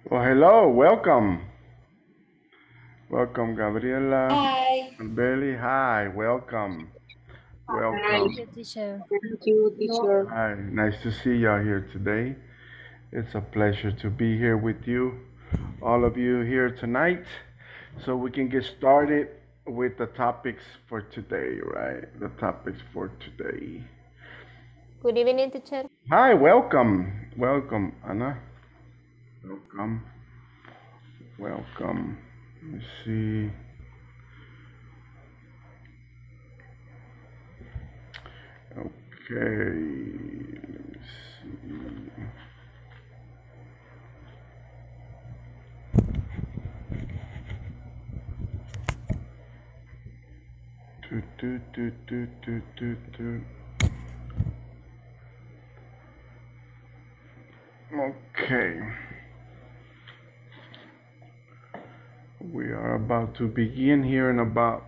Well, hello, welcome. Welcome, Gabriela. Hi. Belly, hi, welcome. Thank Welcome. you, teacher. You, teacher. Hi, nice to see y'all here today. It's a pleasure to be here with you, all of you here tonight, so we can get started with the topics for today, right? The topics for today. Good evening, teacher. Hi, welcome. Welcome, Anna. Welcome. Welcome. Let me see. Okay, let me see. Do. Okay, we are about to begin here in about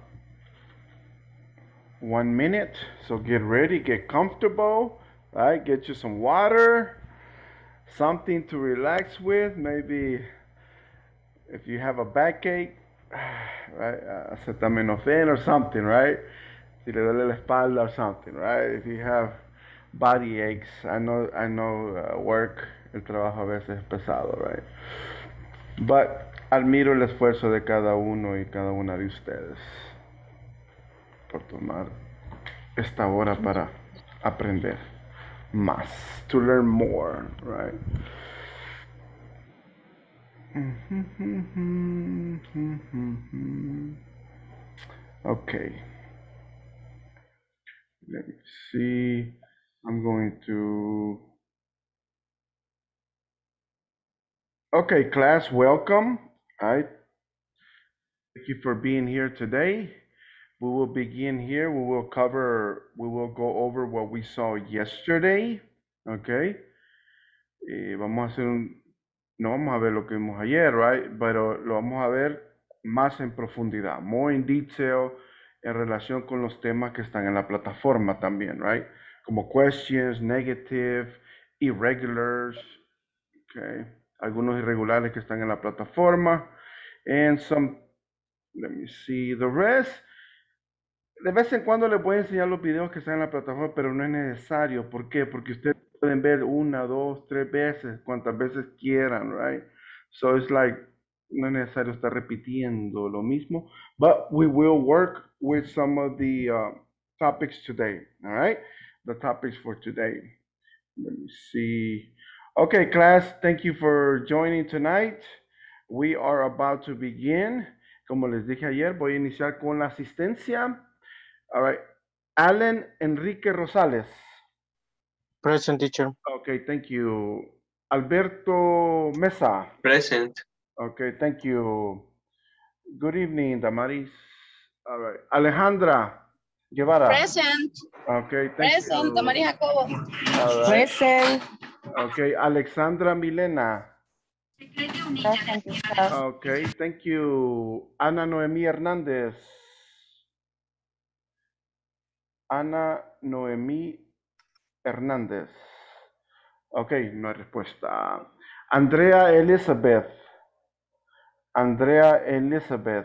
1 minute. So get ready, get comfortable, right? Get you some water, something to relax with. Maybe if you have a backache, right? Acetaminophen or something, right? Si le duele la espalda or something, right? If you have body aches, I know, work, el trabajo a veces es pesado, right? But admiro el esfuerzo de cada uno y cada una de ustedes por tomar esta hora para aprender más, to learn more, right? Okay, let me see. I'm going to. Okay, class, welcome. All right. Thank you for being here today. We will begin here. We will go over what we saw yesterday. Okay. Vamos a hacer no vamos a ver lo que vimos ayer, right? Pero lo vamos a ver más en profundidad, more in detail, en relación con los temas que están en la plataforma también, right? Como questions, negative, irregulars, okay? Algunos irregulares que están en la plataforma, and some, let me see, the rest. De vez en cuando les voy a enseñar los videos que están en la plataforma, pero no es necesario. ¿Por qué? Porque ustedes pueden ver una, dos, tres veces, cuantas veces quieran, right? So it's like, no es necesario estar repitiendo lo mismo. But we will work with some of the topics today, all right? The topics for today. Let me see. Okay, class, thank you for joining tonight. We are about to begin. Como les dije ayer, voy a iniciar con la asistencia. All right. Alan Enrique Rosales. Present, teacher. Okay, thank you. Alberto Mesa. Present. Okay, thank you. Good evening, Damaris. All right. Alejandra Guevara. Present. Okay, thank Present. you. Damaris Jacobo. All right. Present. Okay, Alexandra Milena. Present, teacher. Okay, thank you. Ana Noemí Hernández. Ana Noemí Hernández. Ok, no hay respuesta. Andrea Elizabeth. Andrea Elizabeth.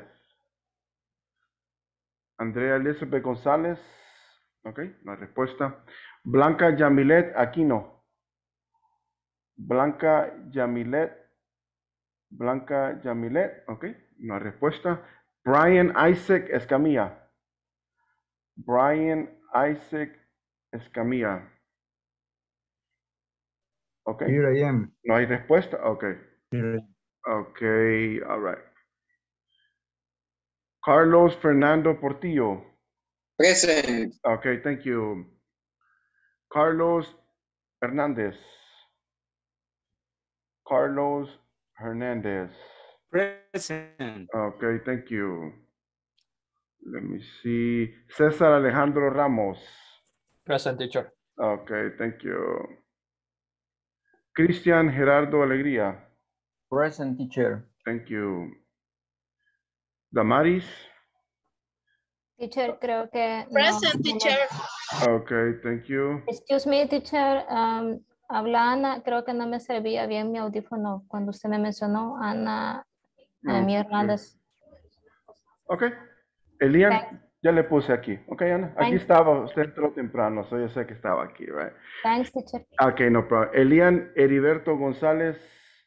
Andrea Elizabeth González. Ok, no hay respuesta. Blanca Yamilet Aquino. Blanca Yamilet. Blanca Yamilet. Ok, no hay respuesta. Brian Isaac Escamilla. Brian Isaac Escamilla. Okay. Here I am. No hay respuesta. Okay. Here. Okay. All right. Carlos Fernando Portillo. Present. Okay. Thank you. Carlos Hernandez. Carlos Hernandez. Present. Okay. Thank you. Let me see. César Alejandro Ramos. Present, teacher. Okay. Thank you. Cristian Gerardo Alegría. Present, teacher. Thank you. Damaris. Teacher, creo que Present, no. teacher. Okay, thank you. Excuse me, teacher. Habla Ana, creo que no me servía bien mi audífono cuando usted me mencionó, Ana No, Mi ok. Hernández. Ok. Elian, Thanks, ya le puse aquí. Ok, Ana. Aquí thanks, estaba. Usted entró temprano, so yo sé que estaba aquí, right? thanks, teacher. Ok, no problem. Elian Heriberto González.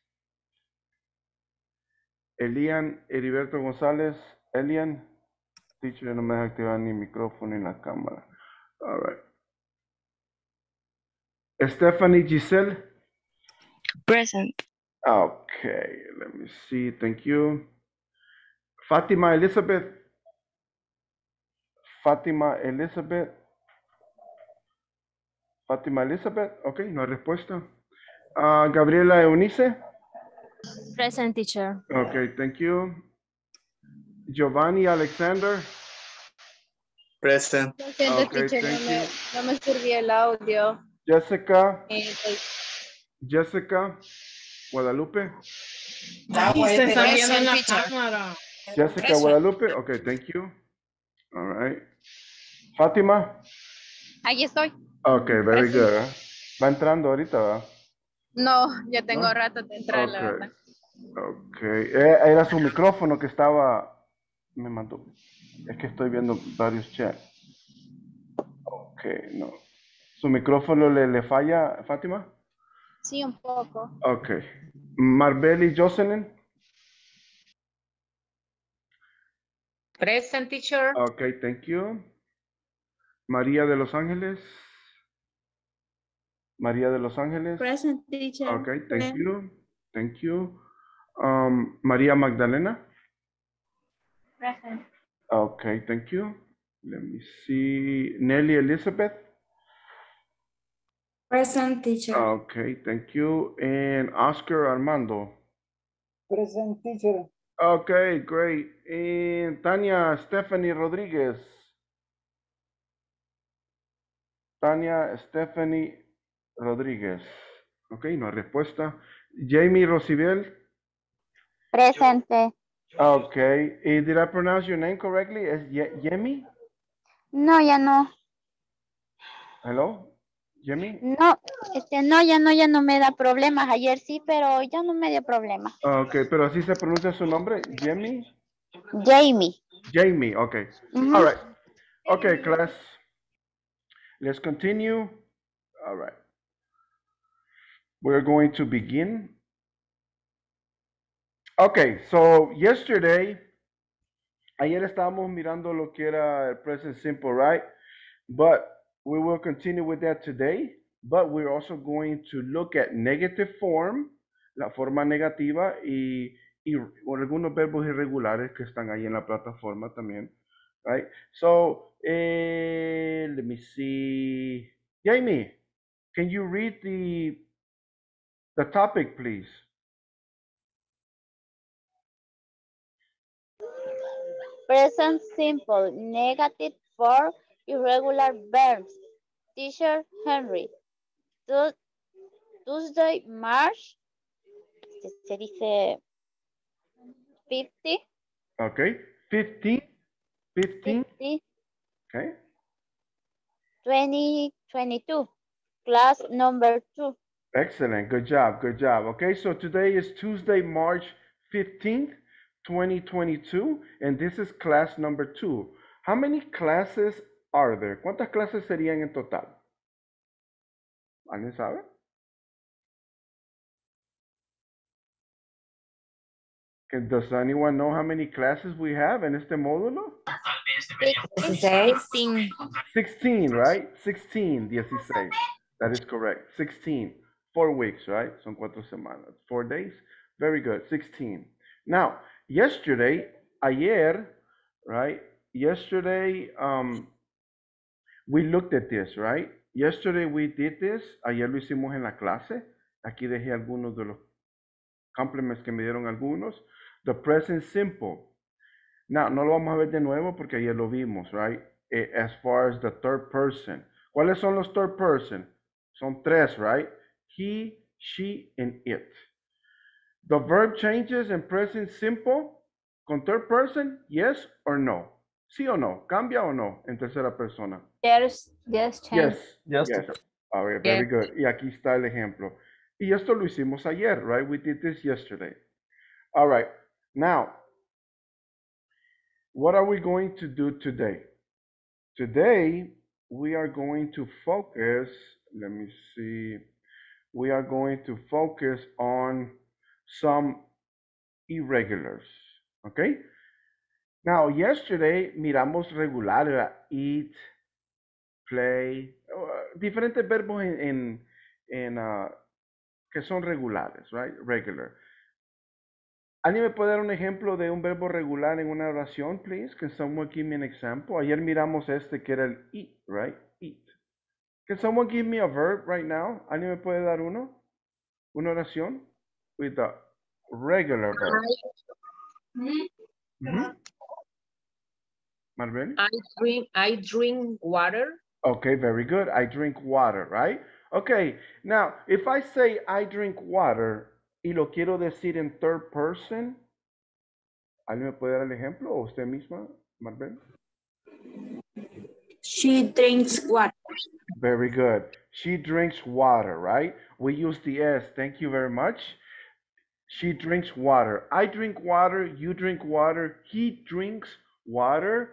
Elian Heriberto González. Elian. Teacher, no me deja activar ni micrófono ni la cámara. All right. Stephanie Giselle. Present. Okay, let me see. Thank you. Fátima Elizabeth. Fátima Elizabeth. Fátima Elizabeth. Ok, no hay respuesta. Gabriela Eunice. Present, teacher. Ok, thank you. Giovanni Alexander. Present. Lo siento, Ok, teacher, thank you. no me sirvió el audio. Jessica. Pues, Jessica Guadalupe. Se está viendo en la teacher. cámara. Jessica Guadalupe. Ok, thank you. All right. Fátima. Ahí estoy. Ok, very good. Va entrando ahorita, ¿verdad? No, ya tengo ¿No? rato de entrar, la Ok. verdad. Ok. Era su micrófono que estaba. Me mandó. Es que estoy viendo varios chats. Ok, no. ¿Su micrófono le falla, Fátima? Sí, un poco. Ok. Marbeli Jocelyn. Present, teacher. Ok, thank you. María de Los Ángeles. María de Los Ángeles. Present, teacher. Ok, thank you. Thank you. María Magdalena. Present. Ok, thank you. Let me see. Nelly Elizabeth. Present, teacher. Okay, thank you. And Oscar Armando. Present teacher. Okay, great. And Tania Stephanie Rodriguez. Tania Stephanie Rodriguez. Okay, no hay respuesta. Jamie Rosibel. Presente. Okay. Did I pronounce your name correctly? Is Yemi? No, ya no. Hello? Yemi? No, no, ya no me da problemas. Ayer sí, pero ya no me dio problemas. Okay, pero así se pronuncia su nombre. Yemi? Jamie. Jamie, okay. Ujú. All right. Okay, class. Let's continue. All right. We're going to begin. Okay, so yesterday, ayer estábamos mirando lo que era el present simple, right? But we will continue with that today. But we're also going to look at negative form, la forma negativa y algunos verbos irregulares que están ahí en la plataforma también, right? So, let me see. Jamie, can you read the topic, please? Present simple. Negative for irregular verbs. Teacher Henry. Tuesday, March. Se dice 50. Okay, 15, 15, 50, okay. 2022. Class number 2. Excellent, good job, good job. Okay, so today is Tuesday, March 15th, 2022, and this is class number 2. How many classes are there? ¿Cuántas clases serían en total? ¿Alguien sabe? Does anyone know how many classes we have en este módulo? 16. 16, right? 16, 16. That is correct. 16. 4 weeks, right? Son 4 semanas. 4 days. Very good. 16. Now, yesterday, ayer, right? Yesterday, we looked at this, right? Yesterday we did this. Ayer lo hicimos en la clase. Aquí dejé algunos de los complements que me dieron algunos. The present simple. Now, no lo vamos a ver de nuevo porque ayer lo vimos, right? As far as the third person. ¿Cuáles son los third person? Son 3, right? He, she, and it. The verb changes in present simple con third person, yes or no? ¿Sí o no? ¿Cambia o no en tercera persona? Yes, change. Yes. A ver, very good. Y aquí está el ejemplo. Y esto lo hicimos ayer, right? We did this yesterday. All right. Now, what are we going to do today? Today, we are going to focus, let me see, we are going to focus on some irregulars, okay? Now, yesterday miramos regular, eat, play, diferentes verbos que son regulares, right? Regular. ¿Alguien me puede dar un ejemplo de un verbo regular en una oración, please? Can someone give me an example? Ayer miramos este que era el eat, right? Eat. Can someone give me a verb right now? ¿Alguien me puede dar uno? ¿Una oración? With a regular verb. Mhm. Maribel? I drink water. Okay, very good. I drink water, right? Okay, now, if I say I drink water y lo quiero decir en third person, ¿alguien me puede dar el ejemplo? ¿O usted misma, Maribel? She drinks water. Very good. She drinks water, right? We use the S. Thank you very much. She drinks water. I drink water. You drink water. He drinks water.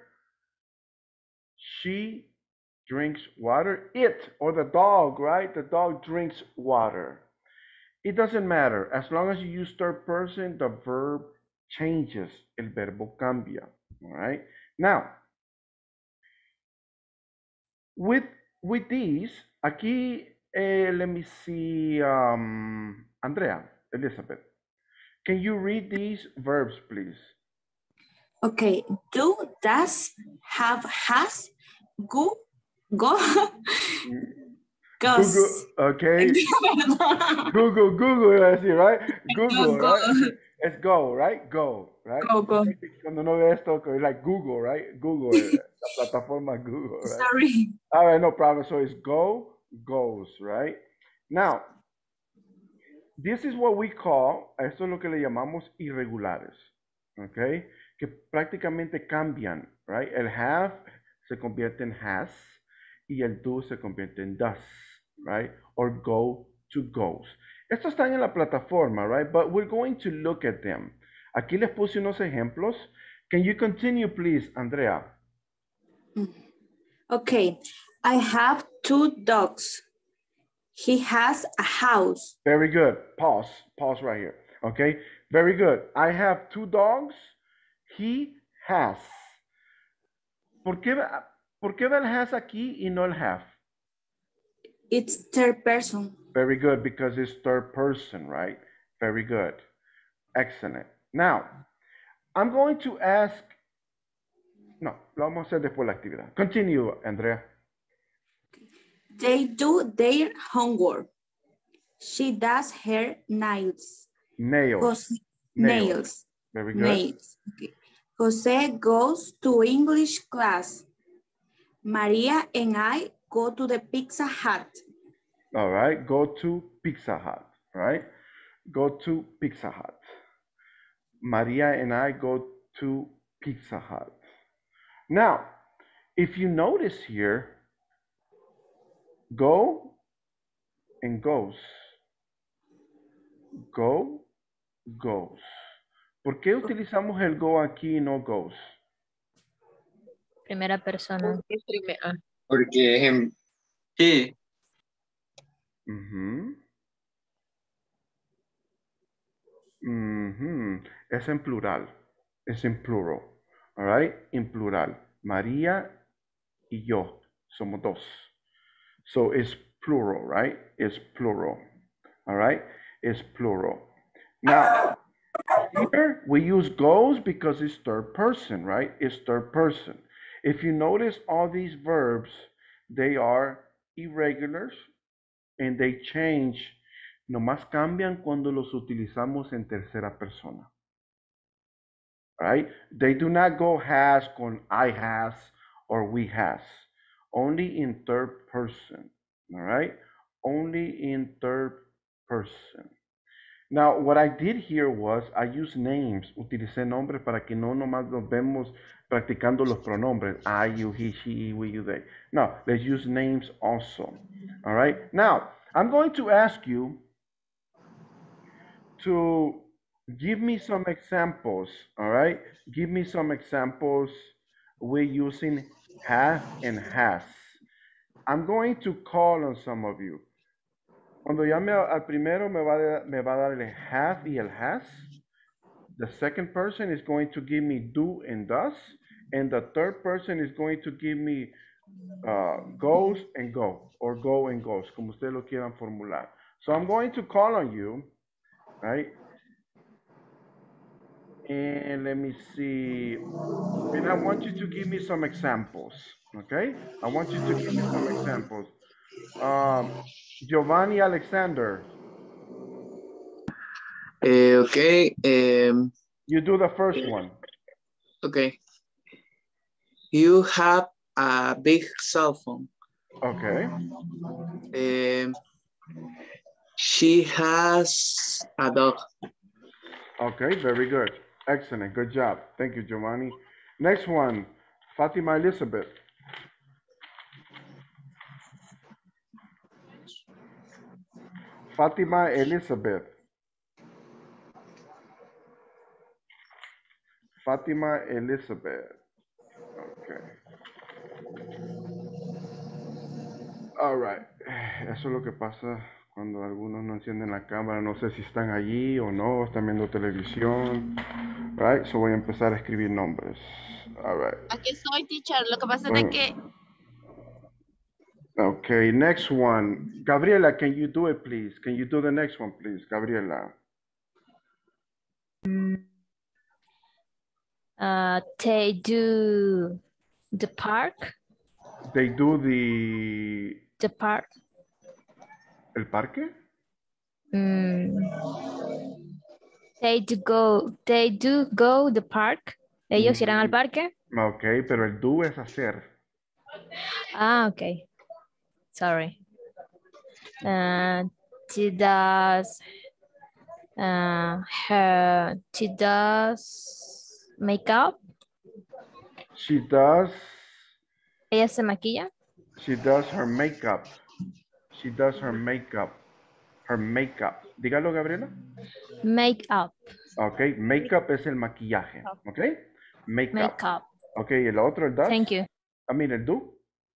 She drinks water. It, or the dog, right? The dog drinks water. It doesn't matter. As long as you use third person, the verb changes. El verbo cambia. All right? Now, with these, aquí, let me see, Andrea, Elizabeth. Can you read these verbs, please? Okay. Do, does, have, has, go, goes. Google, okay. Google, iba a decir, right? Google, Go. right? It's go, right? Go, right? Go. Cuando uno ve esto, like Google, right? Google, la plataforma Google, right? Sorry. All right, no problem. So it's go, goes, right? Now, this is what we call, esto es lo que le llamamos irregulares, okay? Que prácticamente cambian, right? El have se convierte en has y el do se convierte en does, right? Or go to goes. Estos están en la plataforma, right? But we're going to look at them. Aquí les puse unos ejemplos. Can you continue, please, Andrea? Okay. I have 2 dogs. He has a house. Very good. Pause right here. Okay, very good. I have 2 dogs. He has. ¿Por qué va el has aquí y no el have? It's third person. Very good, because it's third person, right? Very good. Excellent. Now, I'm going to ask, no, lo vamos a hacer después de la actividad. Continue, Andrea. They do their homework. She does her nails. Nails. Nails. Very good. Nails. Okay. Jose goes to English class. Maria and I go to the Pizza Hut. All right, go to Pizza Hut, right? Go to Pizza Hut. Maria and I go to Pizza Hut. Now, if you notice here, go and goes. Go, goes. ¿Por qué utilizamos el go aquí y no goes? Primera persona. Porque he. Es en plural. Es en plural. All right? En plural. María y yo somos dos. So it's plural, right? It's plural. All right? It's plural. Now, here we use goes because it's third person, right? It's third person. If you notice all these verbs, they are irregulars and they change. Nomás cambian cuando los utilizamos en tercera persona. Right? They do not go has con I has or we has. Only in third person. All right? Only in third person. Now, what I did here was I used names. Utilicé nombres para que no nomás nos vemos practicando los pronombres. I, you, he, she, we, you, they. No, let's use names also. All right. Now, I'm going to ask you to give me some examples. All right. Give me some examples. We're using have and has. I'm going to call on some of you. Cuando llame al primero me va a dar el have y el has. The second person is going to give me do and does. And the third person is going to give me goes and go, or go and goes, como ustedes lo quieran formular. So I'm going to call on you, right? And let me see. And I want you to give me some examples, okay? I want you to give me some examples. Giovanni Alexander, Okay. you do the first one. Okay. You have a big cell phone. Okay. She has a dog. Okay, very good. Excellent. Good job. Thank you, Giovanni. Next one, Fatima Elizabeth. Fatima Elizabeth. Fatima Elizabeth. Okay. All right. Eso es lo que pasa cuando algunos no encienden la cámara. No sé si están allí o no, están viendo televisión. Right, so voy a empezar a escribir nombres. All right. Aquí estoy, teacher. Lo que pasa es de que Okay, next one. Gabriela, can you do it, please? Can you do the next one, please, Gabriela? They do the park. They do The park. el parque? They do go the park. Ellos irán al parque. Okay, pero el do es hacer. Ah, okay. Sorry. She does she does makeup. She does Ella se maquilla. She does her makeup. She does her makeup. Her makeup. Dígalo, Gabriela. Makeup. Okay, makeup es el maquillaje. Okay, makeup. Makeup. Okay, el otro, el does. Thank you. I mean, el do.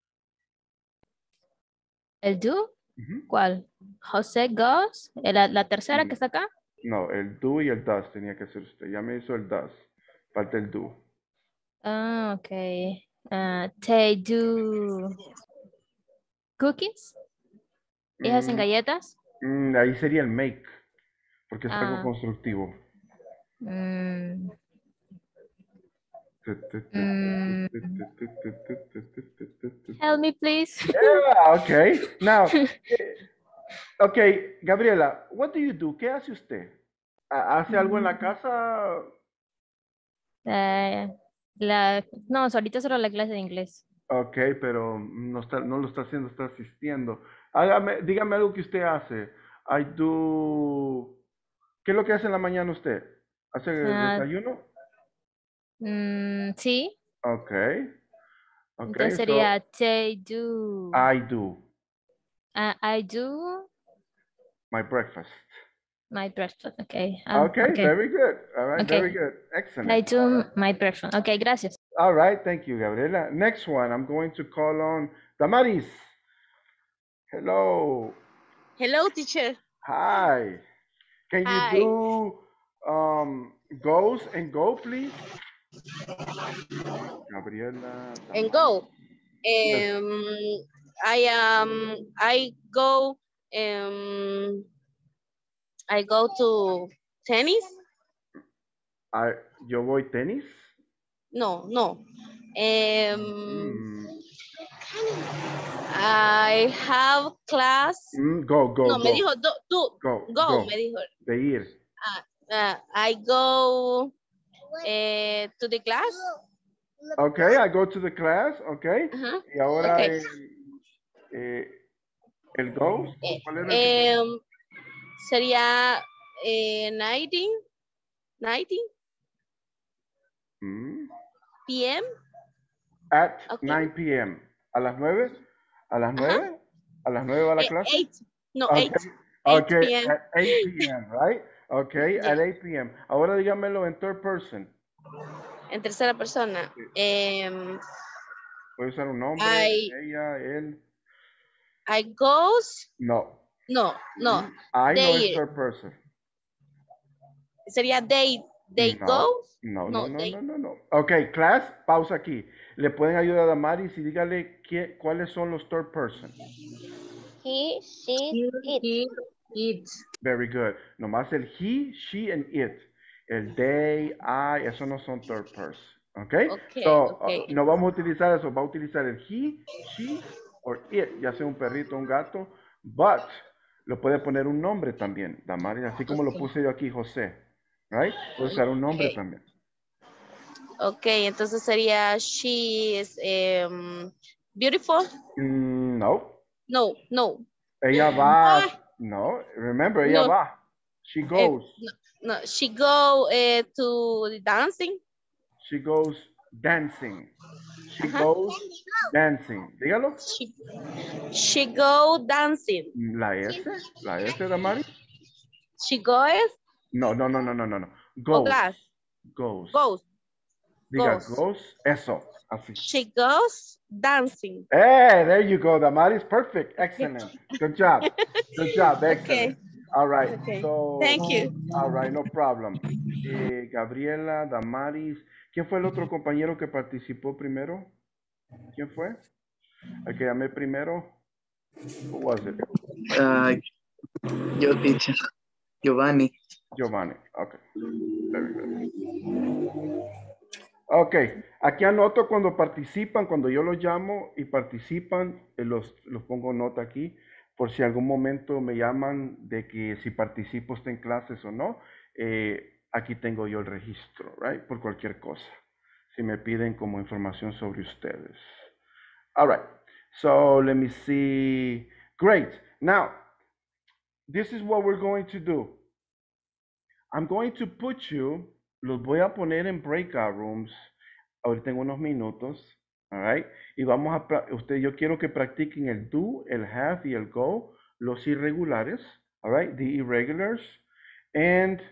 ¿El do? ¿Cuál? José goes. La tercera que está acá. No, el do y el does tenía que ser usted. Ya me hizo el does. Falta el do. Ah, okay. They do cookies. ¿Ellas hacen galletas? Ahí sería el make, porque es algo constructivo. Help me, please. Yeah, okay. Now, okay, Gabriela, what do you do? ¿Qué hace usted? ¿Hace algo en la casa? No, ahorita solo la clase de inglés. Ok, pero no lo está haciendo, está asistiendo. Dígame algo que usted hace. I do... ¿Qué es lo que hace en la mañana usted? ¿Hace el desayuno? Sí. Ok. Entonces sería they do. I do. I do. My breakfast. My breakfast, okay. Okay, very good. All right, very good. Excellent. I do my breakfast. Okay, gracias. All right, thank you, Gabriela. Next one, I'm going to call on Damaris. Hello. hello, teacher. Hi. Can you do goes and go, please? Gabriela. And go. Yes. I go to tennis. Yo voy tenis. No. I have class. Go. No, me dijo Go. me dijo. De ir. I go to the class. Okay, I go to the class, okay. Y ahora Okay. el go. ¿Cuál era Sería 19 p.m. At Okay. 9 p.m. ¿A las 9? ¿A las 9? ¿A las 9 va la clase? 8. No, Okay. 8. 8 Okay, p.m. at 8 p.m., right? Okay, 8 at 8 p.m., right? Okay, at 8 p.m. Ahora dígamelo en third person. En tercera persona. Puede usar un nombre, I ella, él. goes. No. No. I no es They. third person. Sería they go. No. Ok, class, pausa aquí. Le pueden ayudar a Maris y dígale cuáles son los third person. He, she, it. He, it. Very good. Nomás el he, she, and it. El they, I, eso no son third person. Okay? Okay. No vamos a utilizar eso. Va a utilizar el he, she, or it, ya sea un perrito o un gato. But, lo puede poner un nombre también, Damaris, así como lo puse yo aquí, José. Right? Puede usar un nombre también. Ok, entonces sería she is beautiful. No. No. Ella va. No. Remember, ella No. va. She goes. No, she go to the dancing. She goes dancing. She goes dancing. Dígalo. She go dancing. La S, Damari. She goes. No. Goes. Diga, goes. Eso. Así. She goes dancing. Hey, there you go, Damaris. Perfect. Excellent. Good job. Excellent. Okay. All right. Okay. So, Thank you. All right, no problem. Gabriela, Damaris. ¿Quién fue el otro compañero que participó primero? ¿Quién fue? ¿Al que llamé primero? Who was it? Yo, teacher. Giovanni. Okay. Very good. Okay. Aquí anoto cuando participan, cuando yo los llamo y participan, los pongo nota aquí, por si algún momento me llaman de que si participo está en clases o no, aquí tengo yo el registro, right? Por cualquier cosa, si me piden como información sobre ustedes. All right, so let me see. Great. Now, this is what we're going to do. I'm going to put you, los voy a poner en breakout rooms, ahorita en unos minutos, all right? Y vamos a, yo quiero que practiquen el do, el have y el go, los irregulares, all right? The irregulars. And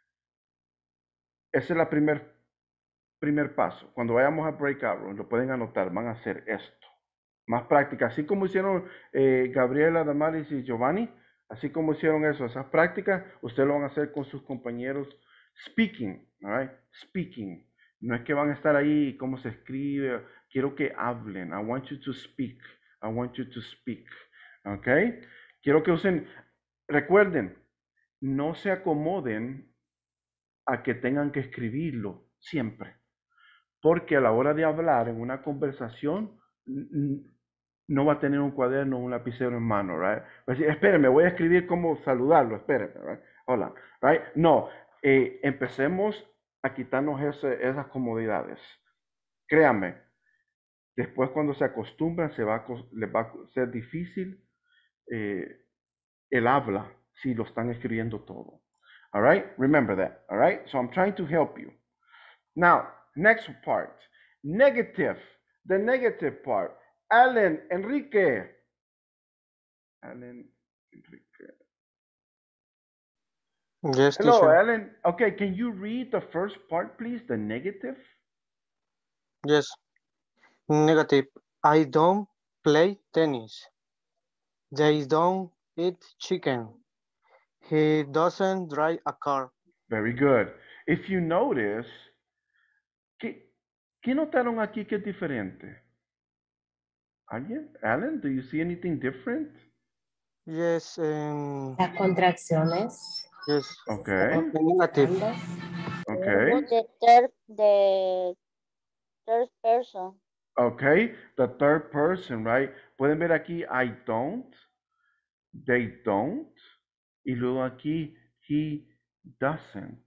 ese es el primer paso. Cuando vayamos a breakout room, lo pueden anotar, van a hacer esto. Más práctica, así como hicieron Gabriela, Damaris y Giovanni, así como hicieron eso, esas prácticas, ustedes lo van a hacer con sus compañeros speaking, all right? Speaking. No es que van a estar ahí, cómo se escribe, quiero que hablen. I want you to speak. I want you to speak. ¿Ok? Quiero que usen, recuerden, no se acomoden a que tengan que escribirlo siempre. Porque a la hora de hablar en una conversación, no va a tener un cuaderno o un lapicero en mano, right? Va a decir, espérenme, voy a escribir cómo saludarlo, espérenme, right? Hola, right? No, empecemos a quitarnos esas comodidades. Créanme, después cuando se acostumbran, les va a ser difícil el habla si lo están escribiendo todo. All right? Remember that, all right? So I'm trying to help you. Now, next part, negative, the negative part. Alan Enrique. Yes, Hello, teacher. Alan. Okay, can you read the first part, please? The negative. Yes. Negative. I don't play tennis. They don't eat chicken. He doesn't drive a car. Very good. If you notice, ¿qué notaron aquí que es diferente? ¿Alguien? Alan, do you see anything different? Yes. Las contracciones. Yes. Okay. Negative. Okay. The third person. Okay. The third person, right? Pueden ver aquí, I don't, they don't, y luego aquí, he doesn't.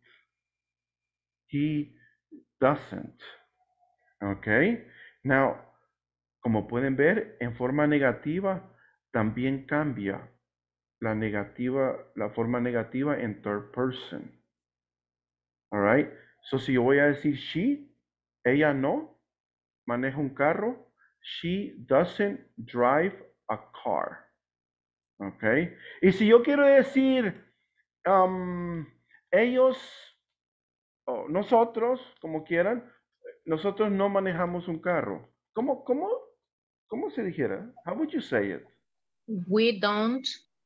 He doesn't. Okay. Now, como pueden ver, en forma negativa también cambia la forma negativa en third person. All right. So, si yo voy a decir she, ella no maneja un carro. She doesn't drive a car. ¿Ok? Y si yo quiero decir ellos o nosotros, como quieran, nosotros no manejamos un carro. ¿Cómo se dijera? How would you say it? We don't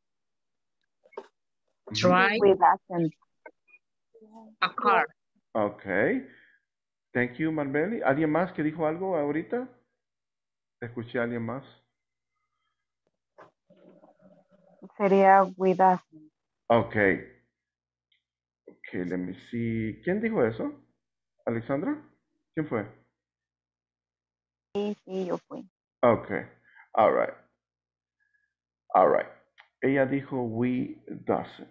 Ujú. drive We doesn't. a car. Ok. Thank you, Marbeli. ¿Alguien más que dijo algo ahorita? ¿Escuché a alguien más? Sería we doesn't. Ok. Ok, let me see. ¿Quién dijo eso? ¿Alexandra? ¿Quién fue? Sí, sí, yo fui. Ok. All right. All right. Ella dijo we doesn't.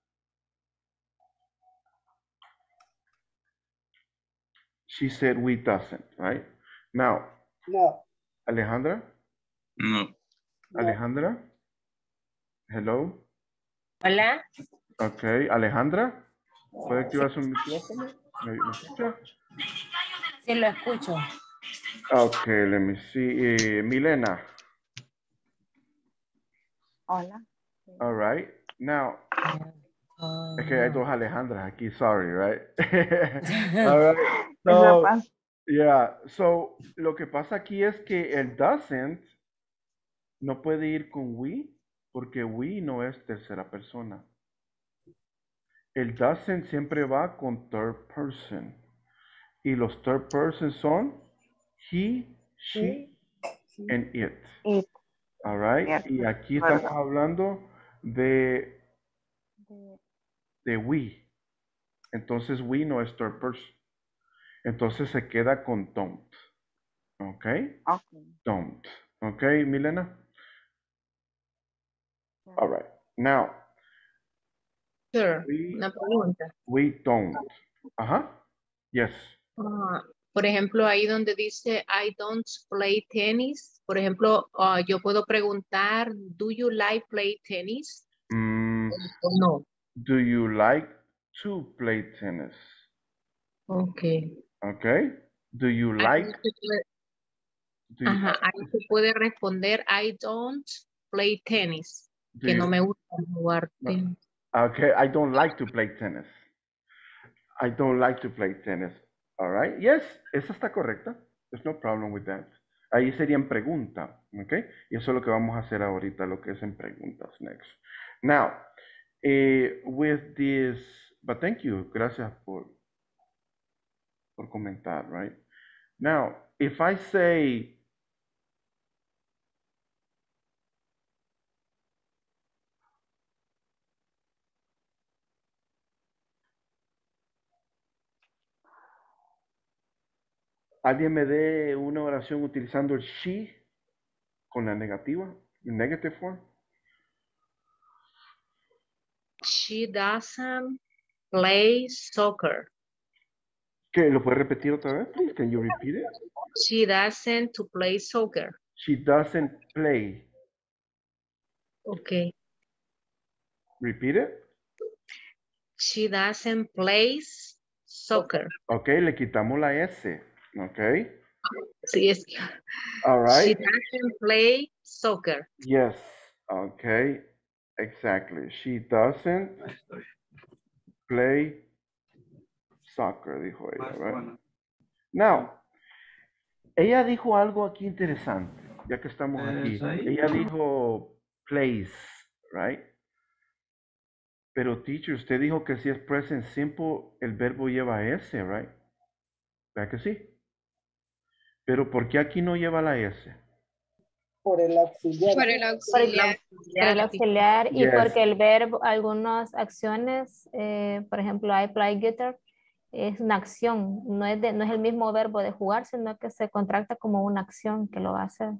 She said we doesn't, right? Now, No. Alejandra? No. No. Alejandra? Hello? Hola. Ok, Alejandra, ¿puede activar su micrófono? ¿Me escucha? Sí, lo escucho. Ok, let me see. Milena. Hola. All right. Now, es que hay dos Alejandras aquí, sorry, right? All right. Eso So, pasa. yeah, so lo que pasa aquí es que el doesn't no puede ir con we porque we no es tercera persona. El doesn't siempre va con third person. Y los third person son he, she, and it. It. All right. Cierto. Y aquí Verdad. estamos hablando de we. Entonces we no es third person. Entonces se queda con don't. ¿Ok? Okay. Don't. ¿Ok, Milena? All right. Now, Sure. we, Una pregunta. we don't. Ajá. Yes. Por ejemplo, ahí donde dice I don't play tennis, por ejemplo, yo puedo preguntar, do you like play tennis? O no. Do you like to play tennis? Okay. Okay. Do you Ahí like? se puede- Do you, Ajá, ahí se puede responder I don't play tennis, do que no you- me gusta jugar no. tenis. Okay, I don't like to play tennis. I don't like to play tennis. All right. Yes, esa está correcta. There's no problem with that. Ahí serían pregunta, ¿ok? Y eso es lo que vamos a hacer ahorita, lo que es en preguntas next. Now, with this, but thank you, gracias por comentar, right? Now, if I say, alguien me dé una oración utilizando el she con la negativa, negative form. She doesn't play soccer. ¿Qué? ¿Lo puede repetir otra vez, please? Can you repeat it? She doesn't to play soccer. She doesn't play. Okay. Repeat it. She doesn't play soccer. Ok, le quitamos la S. Ok. Sí, es. All She right. doesn't play soccer. Yes. Okay. Exactly. She doesn't play soccer, dijo ella, right? Now, ella dijo algo aquí interesante, ya que estamos aquí. Ella dijo plays, right? Pero teacher, usted dijo que si es present simple, el verbo lleva S, right? ¿Verdad que sí? Pero ¿por qué aquí no lleva la S? Por el auxiliar. Por el Por el, auxiliar. por el auxiliar y Yes. porque el verbo, algunas acciones, por ejemplo, I play guitar, es una acción, no es el mismo verbo de jugar, sino que se contracta como una acción que lo va a hacer.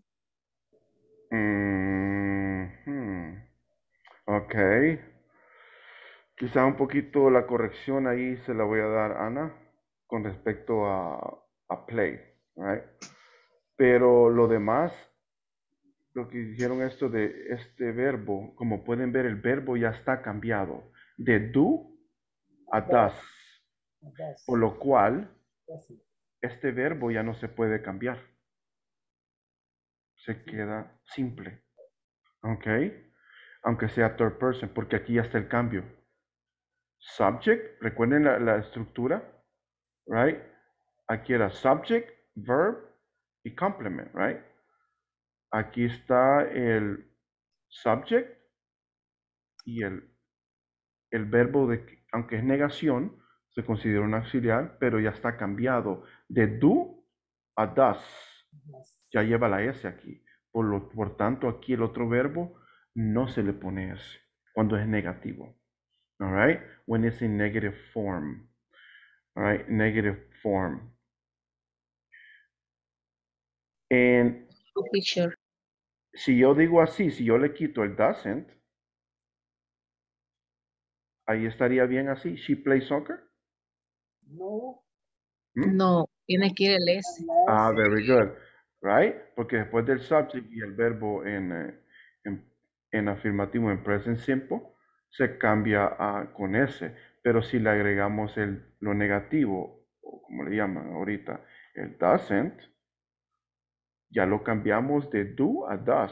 Ok. Quizá un poquito la corrección ahí se la voy a dar a Ana con respecto a play, right? Pero lo demás, lo que dijeron esto de este verbo, como pueden ver, el verbo ya está cambiado de do a does, por lo cual este verbo ya no se puede cambiar. Se queda simple. ¿Ok? aunque sea third person, porque aquí ya está el cambio. Subject, recuerden la estructura, right? Aquí era subject, verb y complement, right? Aquí está el subject y el verbo, aunque es negación, se considera un auxiliar, pero ya está cambiado de do a does. Ya lleva la S aquí. Por tanto, aquí el otro verbo no se le pone S cuando es negativo. All right? When it's in negative form. All right? Negative form. And Teacher. si yo digo así, si yo le quito el doesn't, ahí estaría bien así. She plays soccer. No. No, tiene que ir el S. Ah, very good. Right? Porque después del subject y el verbo en afirmativo, en present simple, se cambia con S. Pero si le agregamos lo negativo, o como le llaman ahorita, el doesn't, ya lo cambiamos de do a does.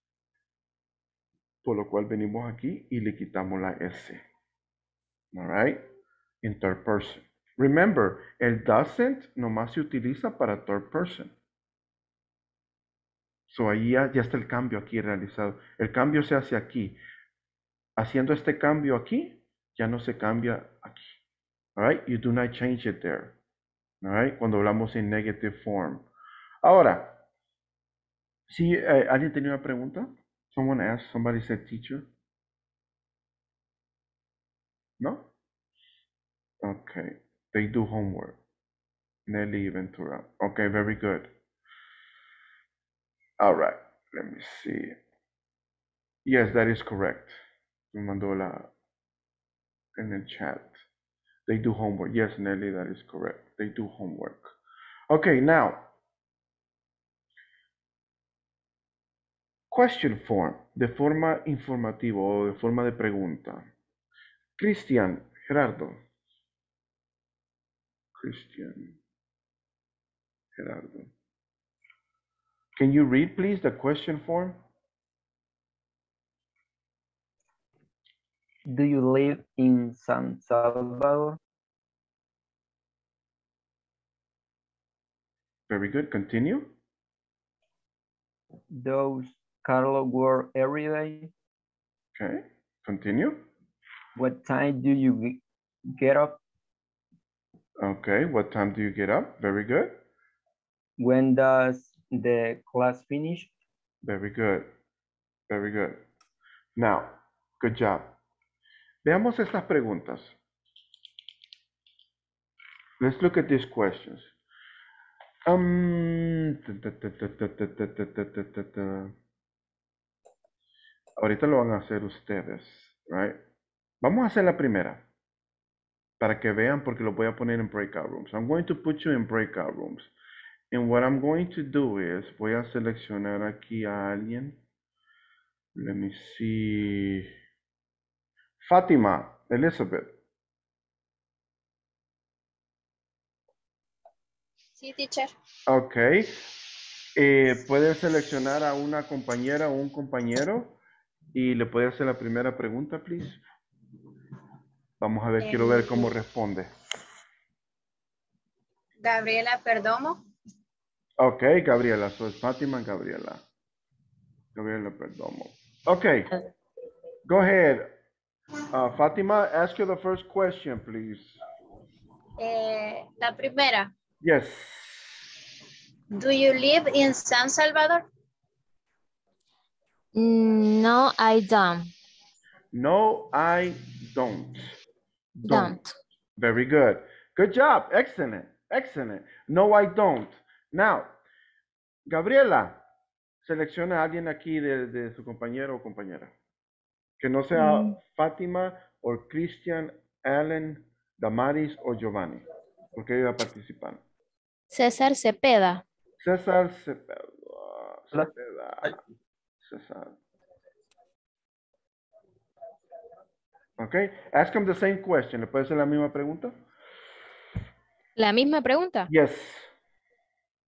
Por lo cual venimos aquí y le quitamos la S. All right? In third person. Remember, el doesn't nomás se utiliza para third person. So ahí ya está el cambio aquí realizado. El cambio se hace aquí. Haciendo este cambio aquí, ya no se cambia aquí. All right? You do not change it there. All right? Cuando hablamos en negative form. Ahora, si alguien tenía una pregunta? Someone asked, somebody said teacher. No? Okay. They do homework. Nelly Ventura. Okay, very good. All right. Let me see. Yes, that is correct. Me mandó en el chat. They do homework. Yes, Nelly, that is correct. They do homework. Okay, now. Question form, de forma informativa o de forma de pregunta. Cristian, Gerardo. Cristian, Gerardo. Can you read, please, the question form? Do you live in San Salvador? Very good. Continue. Does Carlo work every day? Okay. Continue. What time do you get up? Okay. What time do you get up? Very good. When does the class finish? Very good. Very good. Now, good job. Veamos estas preguntas. Let's look at these questions. Ahorita lo van a hacer ustedes, right? Vamos a hacer la primera para que vean porque lo voy a poner en breakout rooms. I'm going to put you in breakout rooms. And what I'm going to do is voy a seleccionar aquí a alguien. Let me see. Fátima, Elizabeth. Sí, teacher. Ok. Puedes seleccionar a una compañera o un compañero y le puede hacer la primera pregunta, please. Vamos a ver, quiero ver cómo responde. Gabriela Perdomo. Ok, Gabriela. So it's Fátima and Gabriela. Gabriela Perdomo. Ok. Go ahead. Fátima, ask you the first question, please. La primera. Yes. Do you live in San Salvador? No, I don't. No, I don't. Don't. Very good. Good job. Excellent. Excellent. No, I don't. Now, Gabriela, selecciona a alguien aquí de su compañero o compañera. Que no sea Fátima o Christian, Allen, Damaris o Giovanni. Porque ella va a participar. César Cepeda. César Cepeda. César. Okay. Ask him the same question. ¿Le puede hacer la misma pregunta? La misma pregunta. Yes.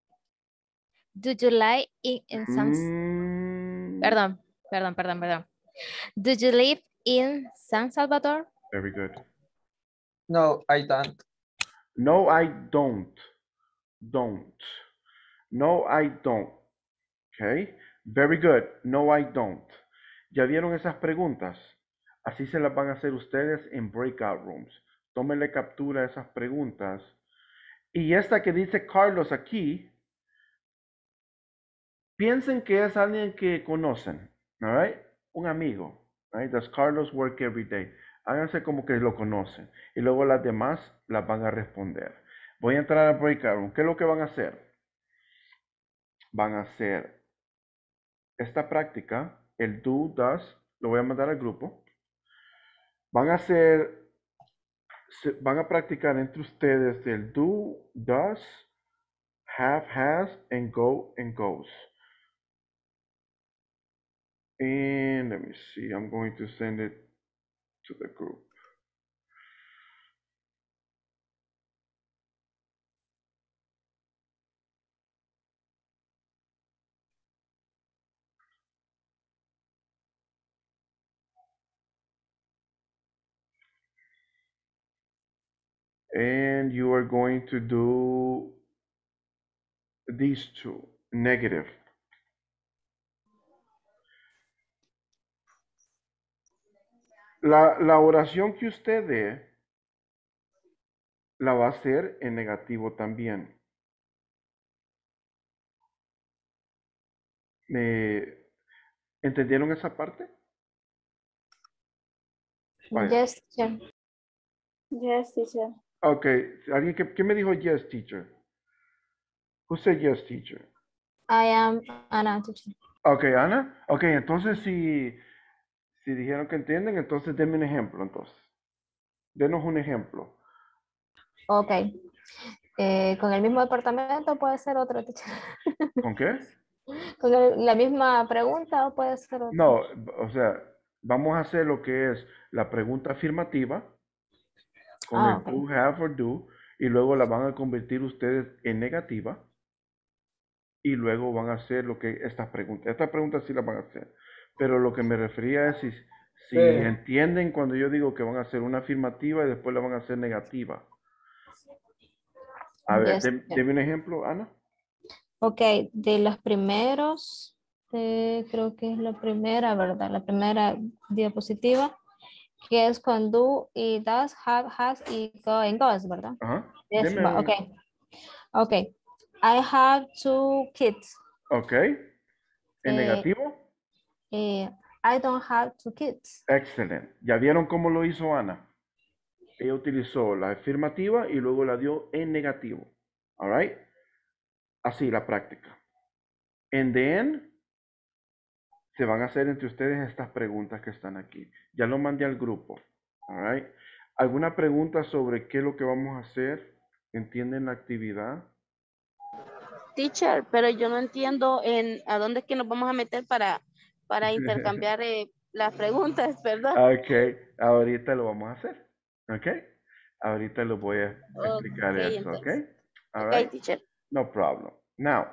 Do you like in some... Perdón. Do you live in San Salvador? Very good. No, I don't. No, I don't. Don't. No, I don't. Okay. Very good. No, I don't. ¿Ya vieron esas preguntas? Así se las van a hacer ustedes en breakout rooms. Tómenle captura a esas preguntas. Y esta que dice Carlos aquí, piensen que es alguien que conocen, all right? Un amigo, right? Does Carlos work every day? Háganse como que lo conocen y luego las demás las van a responder. Voy a entrar al breakout room. ¿Qué es lo que van a hacer? Van a hacer esta práctica, el do, does, lo voy a mandar al grupo. Van a hacer, van a practicar entre ustedes el do, does, have, has, and go, and goes. And let me see, I'm going to send it to the group. And you are going to do these two, negative. La oración que usted dé la va a hacer en negativo también. ¿Entendieron esa parte? Vaya. Yes, teacher. Yes, teacher. Okay, ¿alguien qué me dijo yes, teacher? Who said yes, teacher? I am Anna, teacher. Okay, Ana. Okay, entonces si dijeron que entienden, entonces denme un ejemplo, entonces. Denos un ejemplo. Ok. Con el mismo departamento puede ser otro, teacher. ¿Con qué? Con la misma pregunta o puede ser otro. No, o sea, vamos a hacer lo que es la pregunta afirmativa con el ok. do, have or do, y luego la van a convertir ustedes en negativa, y luego van a hacer lo que estas preguntas sí las van a hacer, pero lo que me refería es si entienden cuando yo digo que van a hacer una afirmativa y después la van a hacer negativa. A ver, Yes, deme un ejemplo, Ana. Ok, de los primeros, creo que es la primera, ¿verdad? La primera diapositiva, que es con do y does, have, has y go and goes, ¿verdad? Ajá. Yes, Deme un- ok. Ok. I have 2 kids. Ok. ¿En Eh, negativo? I don't have 2 kids. Excelente. ¿Ya vieron cómo lo hizo Ana? Ella utilizó la afirmativa y luego la dio en negativo. All right? Así la práctica. And then se van a hacer entre ustedes estas preguntas que están aquí. Ya lo mandé al grupo. All right? ¿Alguna pregunta sobre qué es lo que vamos a hacer? ¿Entienden la actividad? Teacher, pero yo no entiendo a dónde es que nos vamos a meter para intercambiar las preguntas, ¿verdad? Ok, ahorita lo vamos a hacer. Ok, ahorita lo voy a explicar Ok, eso. Ok, entonces. all Ok, right, teacher. no problem. Now,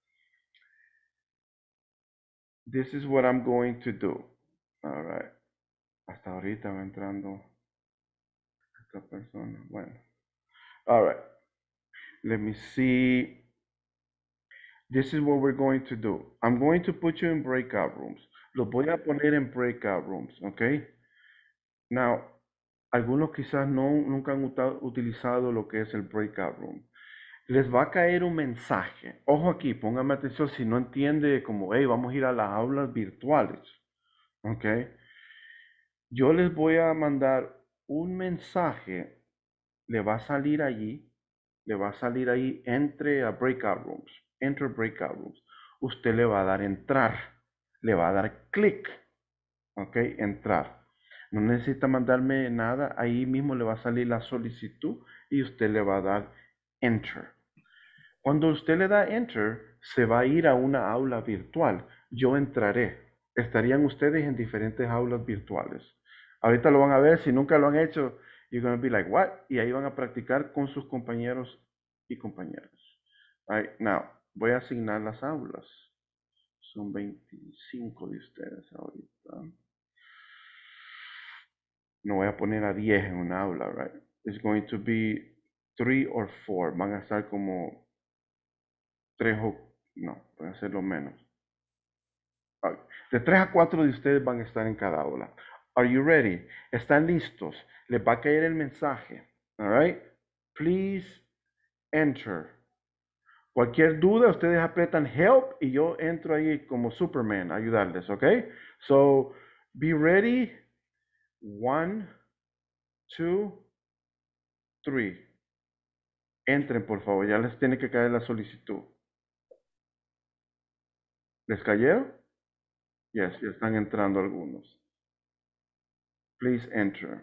this is what I'm going to do. All right, hasta ahorita va entrando esta persona. Bueno, all right, let me see. This is what we're going to do. I'm going to put you in breakout rooms. Los voy a poner en breakout rooms, okay? Now, algunos quizás nunca han utilizado lo que es el breakout room. Les va a caer un mensaje. Ojo aquí, póngame atención si no entiende como, hey, vamos a ir a las aulas virtuales. ¿Ok? Yo les voy a mandar un mensaje. Le va a salir allí. Le va a salir ahí, entre a breakout rooms. Enter breakout rooms. Usted le va a dar entrar. Le va a dar clic. ¿Ok? Entrar. No necesita mandarme nada. Ahí mismo le va a salir la solicitud y usted le va a dar enter. Cuando usted le da enter, se va a ir a una aula virtual. Yo entraré. Estarían ustedes en diferentes aulas virtuales. Ahorita lo van a ver. Si nunca lo han hecho, you're going to be like, what? Y ahí van a practicar con sus compañeros y compañeras. All right, now, voy a asignar las aulas. Son 25 de ustedes ahorita. No voy a poner a 10 en una aula, right? It's going to be 3 or 4. Van a estar como 3 o... No, puede ser lo menos. De 3 a 4 de ustedes van a estar en cada aula. Are you ready? ¿Están listos? Les va a caer el mensaje. All right? Please enter. Cualquier duda, ustedes apretan help y yo entro ahí como Superman a ayudarles, ¿ok? So, be ready. 1, 2, 3. Entren, por favor. Ya les tiene que caer la solicitud. ¿Les cayeron? Yes, ya están entrando algunos. Please enter.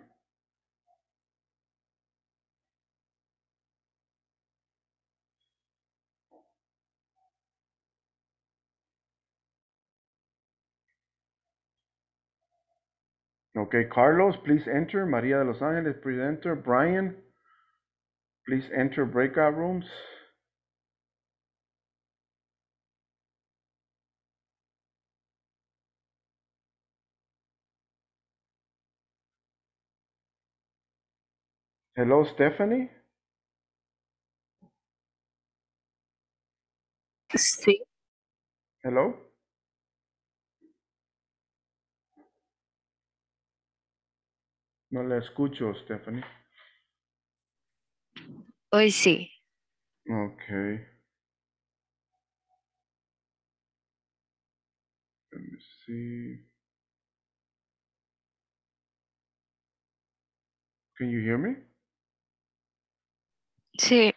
Okay, Carlos, please enter. María de Los Ángeles, please enter. Brian, please enter breakout rooms. Hello, Stephanie. Sí. Hello. No le escucho, Stephanie. Hoy sí. Okay. Let me see. Can you hear me? Sí.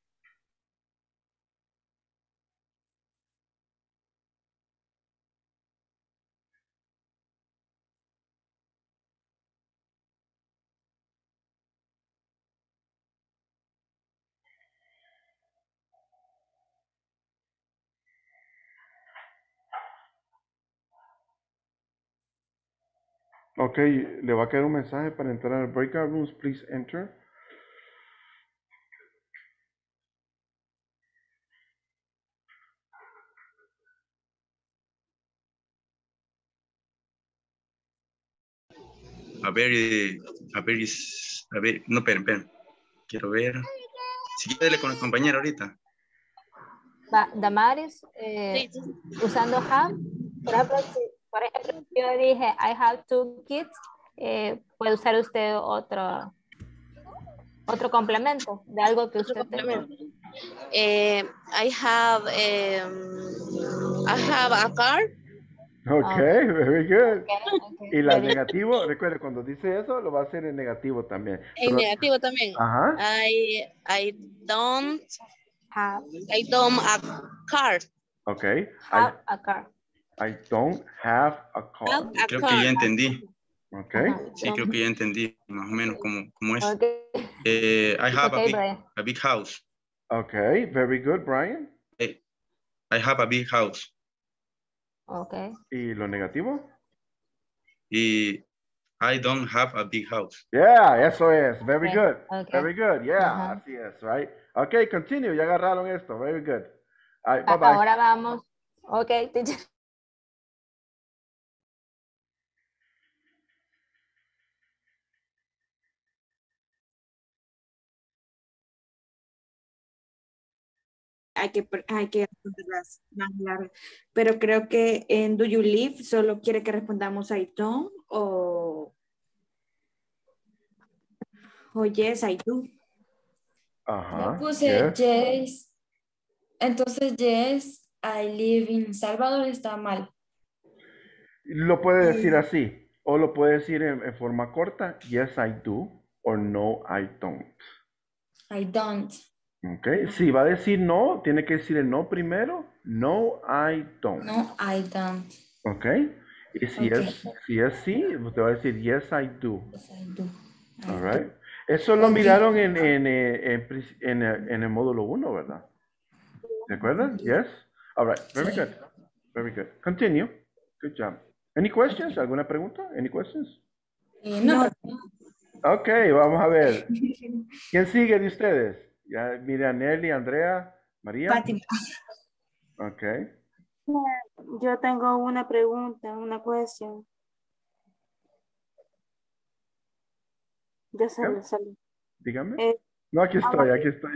Okay, le va a caer un mensaje para entrar al breakout rooms. Please enter. No, esperen. Quiero ver. Si quiere, con el compañero ahorita. Damaris, usando have, por ejemplo, yo dije, I have 2 kids, puede usar usted otro complemento de algo que usted tenga. I have a car. Okay, very good. Okay, Y la negativo, recuerde, cuando dice eso, lo va a hacer en negativo también. En negativo también. Ajá. I don't have a car. Okay. Have a car. I don't have a car. Creo que ya entendí. Okay. Sí, creo que ya entendí más o menos cómo es. Okay. I have Okay, a big house. Okay, very good, Brian. I have a big house. Okay. ¿Y lo negativo? Y I don't have a big house. Yeah, eso es. Very Okay. good. Okay. Very good. Yeah, así es, right? Okay, continue. Ya agarraron esto. Very good. All right, bye-bye. Ahora vamos. Okay, teacher. Hay que responderlas más largas. Pero creo que en Do You Live solo quiere que respondamos I don't o Yes, I do. Ajá. Yo puse yes. Entonces yes, I live in Salvador está mal. Lo puede decir así. O lo puede decir en forma corta. Yes, I do. O no, I don't. I don't. Okay. Si va a decir no, tiene que decir el no primero. No, I don't. No, I don't. Okay. Y si es sí, usted va a decir yes, I do. Yes, I do. All right. Eso lo miraron en el módulo 1, ¿verdad? ¿Se acuerdan? Yes? All right. Very good. Very good. Continue. Good job. Any questions? ¿Alguna pregunta? Any questions? No. Ok, vamos a ver. ¿Quién sigue de ustedes? Ya, mire, Nelly, Andrea, María. Fátima. Ok. Yo tengo una pregunta, una cuestión. Ya ¿Ya? salí. Dígame. Eh, No, aquí estoy, bueno, aquí estoy.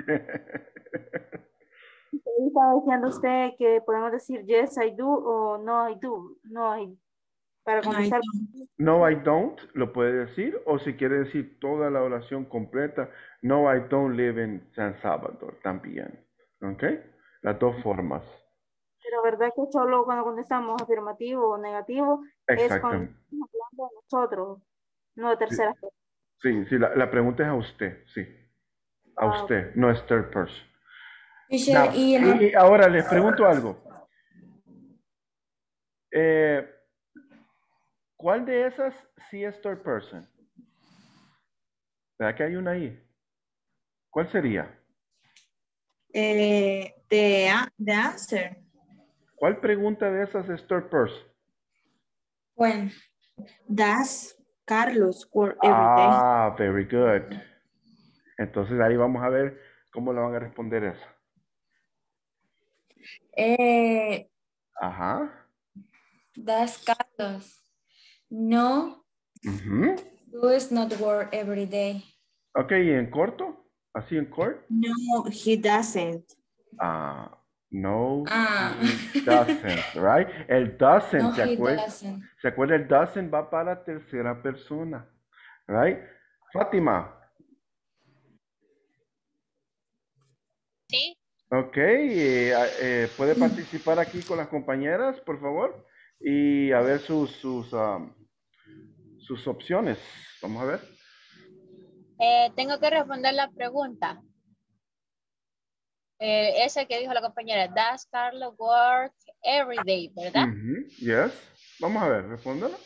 estaba diciendo usted que podemos decir yes, I do o no, I do. No, para No, I contestar. don't. No, I don't, lo puede decir, o si quiere decir toda la oración completa, no, I don't live in San Salvador, también. ¿Ok? Las dos formas. Pero verdad que solo cuando contestamos afirmativo o negativo es cuando Exactamente. estamos hablando de nosotros, no de Sí, terceras personas. sí, sí, la pregunta es a usted, sí. A Ah, usted, no es third person. Teacher, Now, y ahora les pregunto algo. Eh, ¿Cuál de esas sí es third person? ¿Verdad que hay una ahí? ¿Cuál sería? The answer. ¿Cuál pregunta de esas es third person? when? Does Carlos work every day? Ah, very good. Entonces ahí vamos a ver cómo le van a responder eso. Ajá. Does Carlos no Ujú. does not work every day? Ok, ¿y en corto? ¿Así en corto? No, he doesn't. No, Ah. he doesn't, right? El doesn't, No, he doesn't. ¿se acuerda? El doesn't va para tercera persona, right? Fátima, Sí. ok, ¿puede participar aquí con las compañeras, por favor? Y a ver sus opciones. Vamos a ver. Tengo que responder la pregunta. Esa que dijo la compañera. Does Carlos work every day, ¿verdad? Yes. Vamos a ver, respóndala.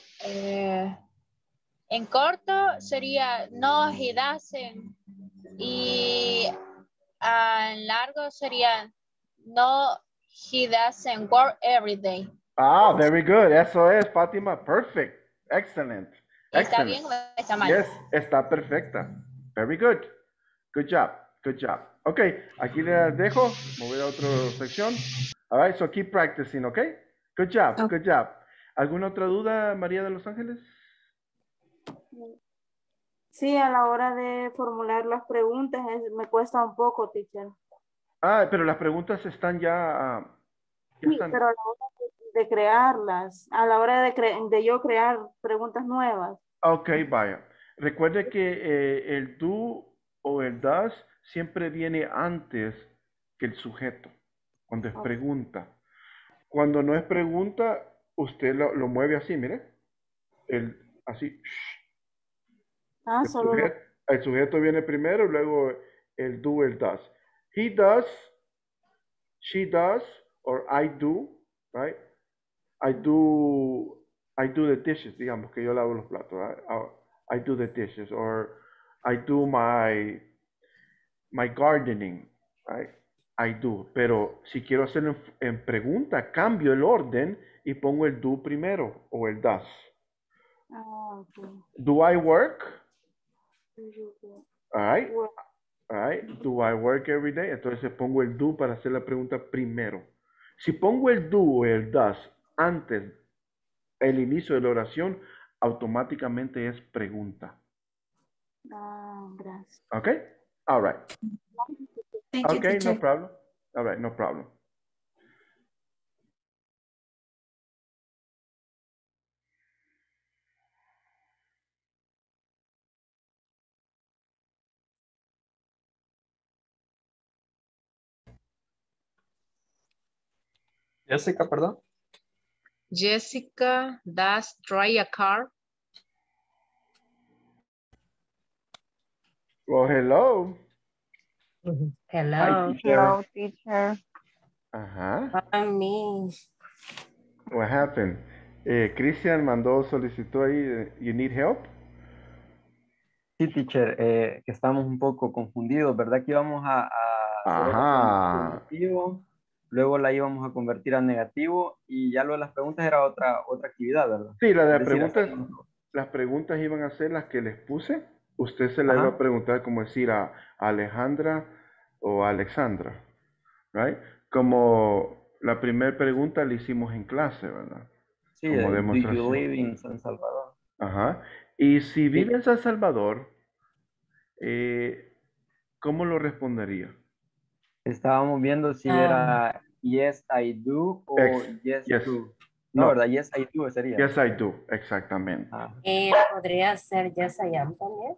En corto sería no, he doesn't. Y en largo sería no, he doesn't work every day. Very good. Eso es, Fátima. Perfect. Excellent. ¿Está Excellent. bien o está mal? Yes, está perfecta. Very good. Good job. Good job. Ok, aquí les dejo. Me voy a otra sección. All right, so keep practicing, ok? Good job. Good job. ¿Alguna otra duda, María de Los Ángeles? sí, a la hora de formular las preguntas me cuesta un poco, teacher. Pero las preguntas están ya Sí, están. pero a la hora de crearlas, a la hora de yo crear preguntas nuevas. Ok, vaya. Recuerde que el do o el does siempre viene antes que el sujeto, cuando es pregunta. Cuando no es pregunta, usted lo mueve así, mire. Así. El Solo lo... el sujeto viene primero, luego el do, el does. He does, she does, or I do, right? I do the dishes, digamos que yo lavo los platos, right? I do the dishes, or I do my gardening, right? I do. Pero si quiero hacerlo en pregunta, cambio el orden y pongo el do primero o el does. Okay. Do I work? All right. Work. All right. Do I work every day? Entonces pongo el do para hacer la pregunta primero. Si pongo el do o el does antes el inicio de la oración, automáticamente es pregunta. Gracias. Okay? All right. Thank you, Okay, no teacher. problem. All right, no problem. Jessica, perdón. Jessica does drive a car. Well, hello. Hello. Hello, teacher. Ajá. Me. What happened? Christian mandó solicitud ahí. You need help? Sí, teacher, que estamos un poco confundidos, ¿verdad? Que íbamos a hacer oración Ajá. positivo, luego la íbamos a convertir a negativo y ya lo de las preguntas era otra actividad, ¿verdad? Sí, la de Es decir, las preguntas iban a ser las que les puse. Usted se la iba a preguntar como decir a Alejandra o a Alexandra, right? Como la primera pregunta la hicimos en clase, ¿verdad? Sí, Como do you demostración. live in San Salvador? Ajá. Y si vive en San Salvador, ¿Cómo lo respondería? Estábamos viendo si era yes, I do o yes, Yes. do. No, No. ¿verdad? Yes, I do sería. Yes, I do. Exactamente. Y podría ser yes, I am también.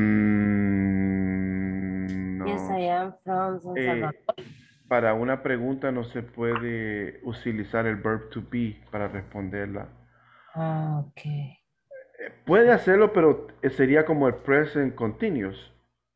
No. Yes, I am from San Salvador. Para una pregunta no se puede utilizar el verb to be para responderla. Ok. Puede hacerlo, pero sería como el present continuous.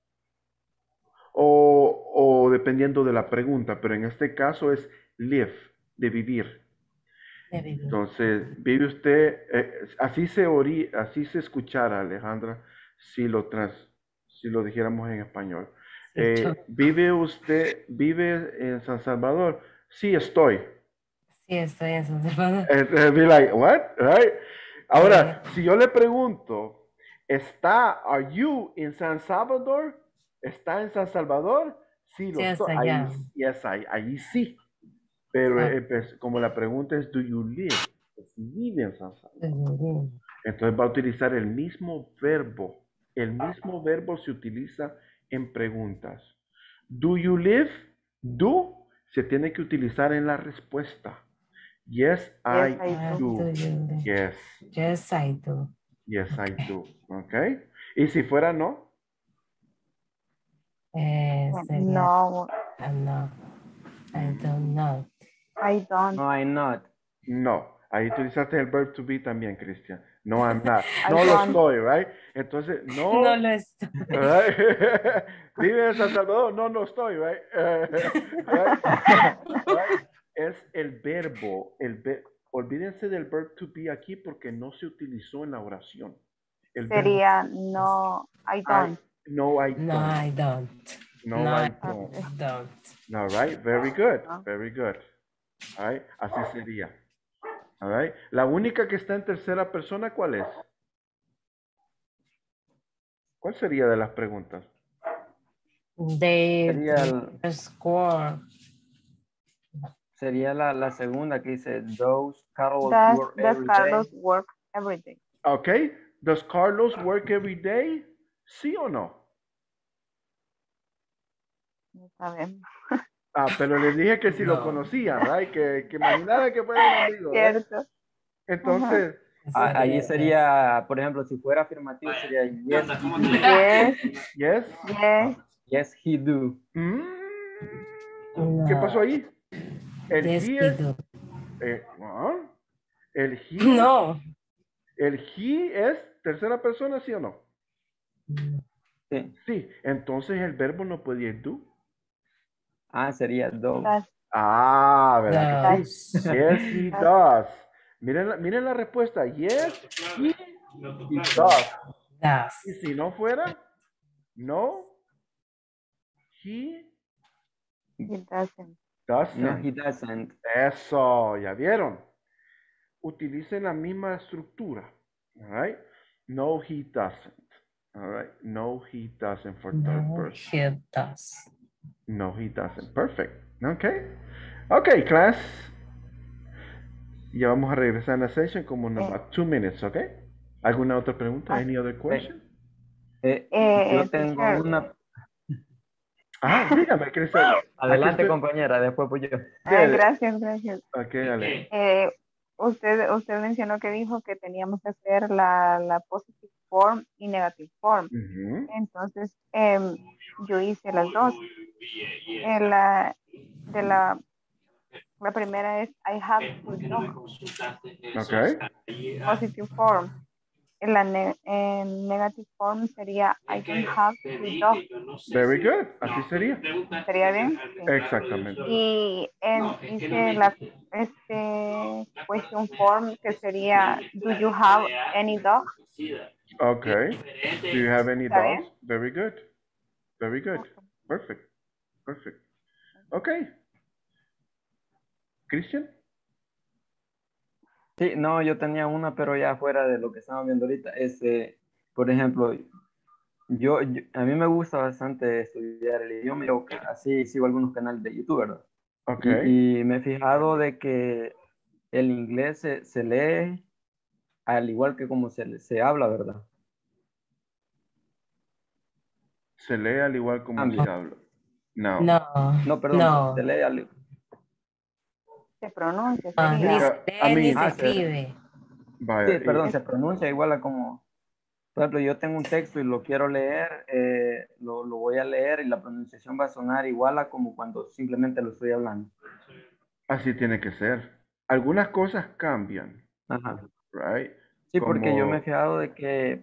O dependiendo de la pregunta, pero en este caso es live, de vivir. Entonces, vive usted, así se escuchara, Alejandra, si lo dijéramos en español. ¿Vive usted en San Salvador? Sí, estoy. Sí, estoy en San Salvador. Be like, what? Right? Ahora, si yo le pregunto, ¿are you in San Salvador? ¿Está en San Salvador? Sí, lo estoy. Ahí sí. Pero pues, como la pregunta es, ¿do you live? Vive en San Salvador. Entonces va a utilizar el mismo verbo. El mismo verbo se utiliza en preguntas. ¿Do you live? Do se tiene que utilizar en la respuesta. Yes, I do. Yes. Yes, I do. Yes, I do. Ok. ¿Y si fuera no? Sería, No, no. I don't know. I don't. No, I'm not. No. Ahí utilizaste el verb to be también, Cristian. No, I'm not. I No lo don't. estoy, right? Entonces, no. No lo estoy. Right? ¿Vive en San Salvador? No, no estoy, right? Right? Right? Es el verbo. Olvídense del verb to be aquí porque no se utilizó en la oración. El Sería no, I don't. No, I don't. No, I don't. No, I don't. All right, very good, very good. All right, así sería. All right. La única que está en tercera persona, ¿cuál es? ¿Cuál sería de las preguntas? Sería la segunda que dice, does Carlos Does work work every day? Okay, does Carlos work every day? ¿Sí o no? No sabemos. Pero les dije que si lo conocían, right? Que imaginara que fuera un amigo. Cierto. Entonces, ahí sería, por ejemplo, si fuera afirmativo sería yes, yes, yes, yes, he do. ¿Qué pasó ahí? El Yes, he he es, do. el he, No. el he es tercera persona, ¿sí o no? Sí. Sí, entonces el verbo no puede ir do. Sería does. ¿Verdad que sí? Yes, he does. Miren la respuesta. Yes, he does. Y si no fuera, no, he doesn't. No, he doesn't. Eso, ¿ya vieron? Utilicen la misma estructura. All right? No, he doesn't. All right? No, he doesn't for third person. He does. No, he doesn't. Perfect. Okay. Okay, class. Ya vamos a regresar en la session como en about 2 minutes, ¿ok? ¿Alguna otra pregunta? Any other question? Yo tengo una. Dígame, Cristian. Adelante, compañera, después pues yo. Gracias. Ok, dale. Usted mencionó que dijo que teníamos que hacer la positive form y negative form. Entonces, yo hice las dos. La primera es I have two dogs. Okay. Positive form. En negative form sería I don't have two dogs. Very good. Así sería. ¿Sería bien? Sí. Exactamente. Y hice la question form que sería do you have any dogs? Okay. Do you have any ¿Está dogs? bien? Very good. Very good. Perfect. Okay. Christian? Sí, no, yo tenía una, pero ya fuera de lo que estamos viendo ahorita. Por ejemplo, a mí me gusta bastante estudiar el idioma, yo así sigo algunos canales de YouTube, ¿verdad? Okay. Y me he fijado de que el inglés se lee al igual que como se habla, ¿verdad? Se lee al igual como se habla. No. No. No, perdón, No. se lee al... Se pronuncia, Ah, ni sería. se lee ni se escribe. Sí, Vaya, perdón, se pronuncia igual a como... Por ejemplo, yo tengo un texto y lo quiero leer, lo voy a leer y la pronunciación va a sonar igual a como cuando simplemente lo estoy hablando. así tiene que ser. Algunas cosas cambian, Ajá. right? Sí, porque yo me he Como, fijado de que,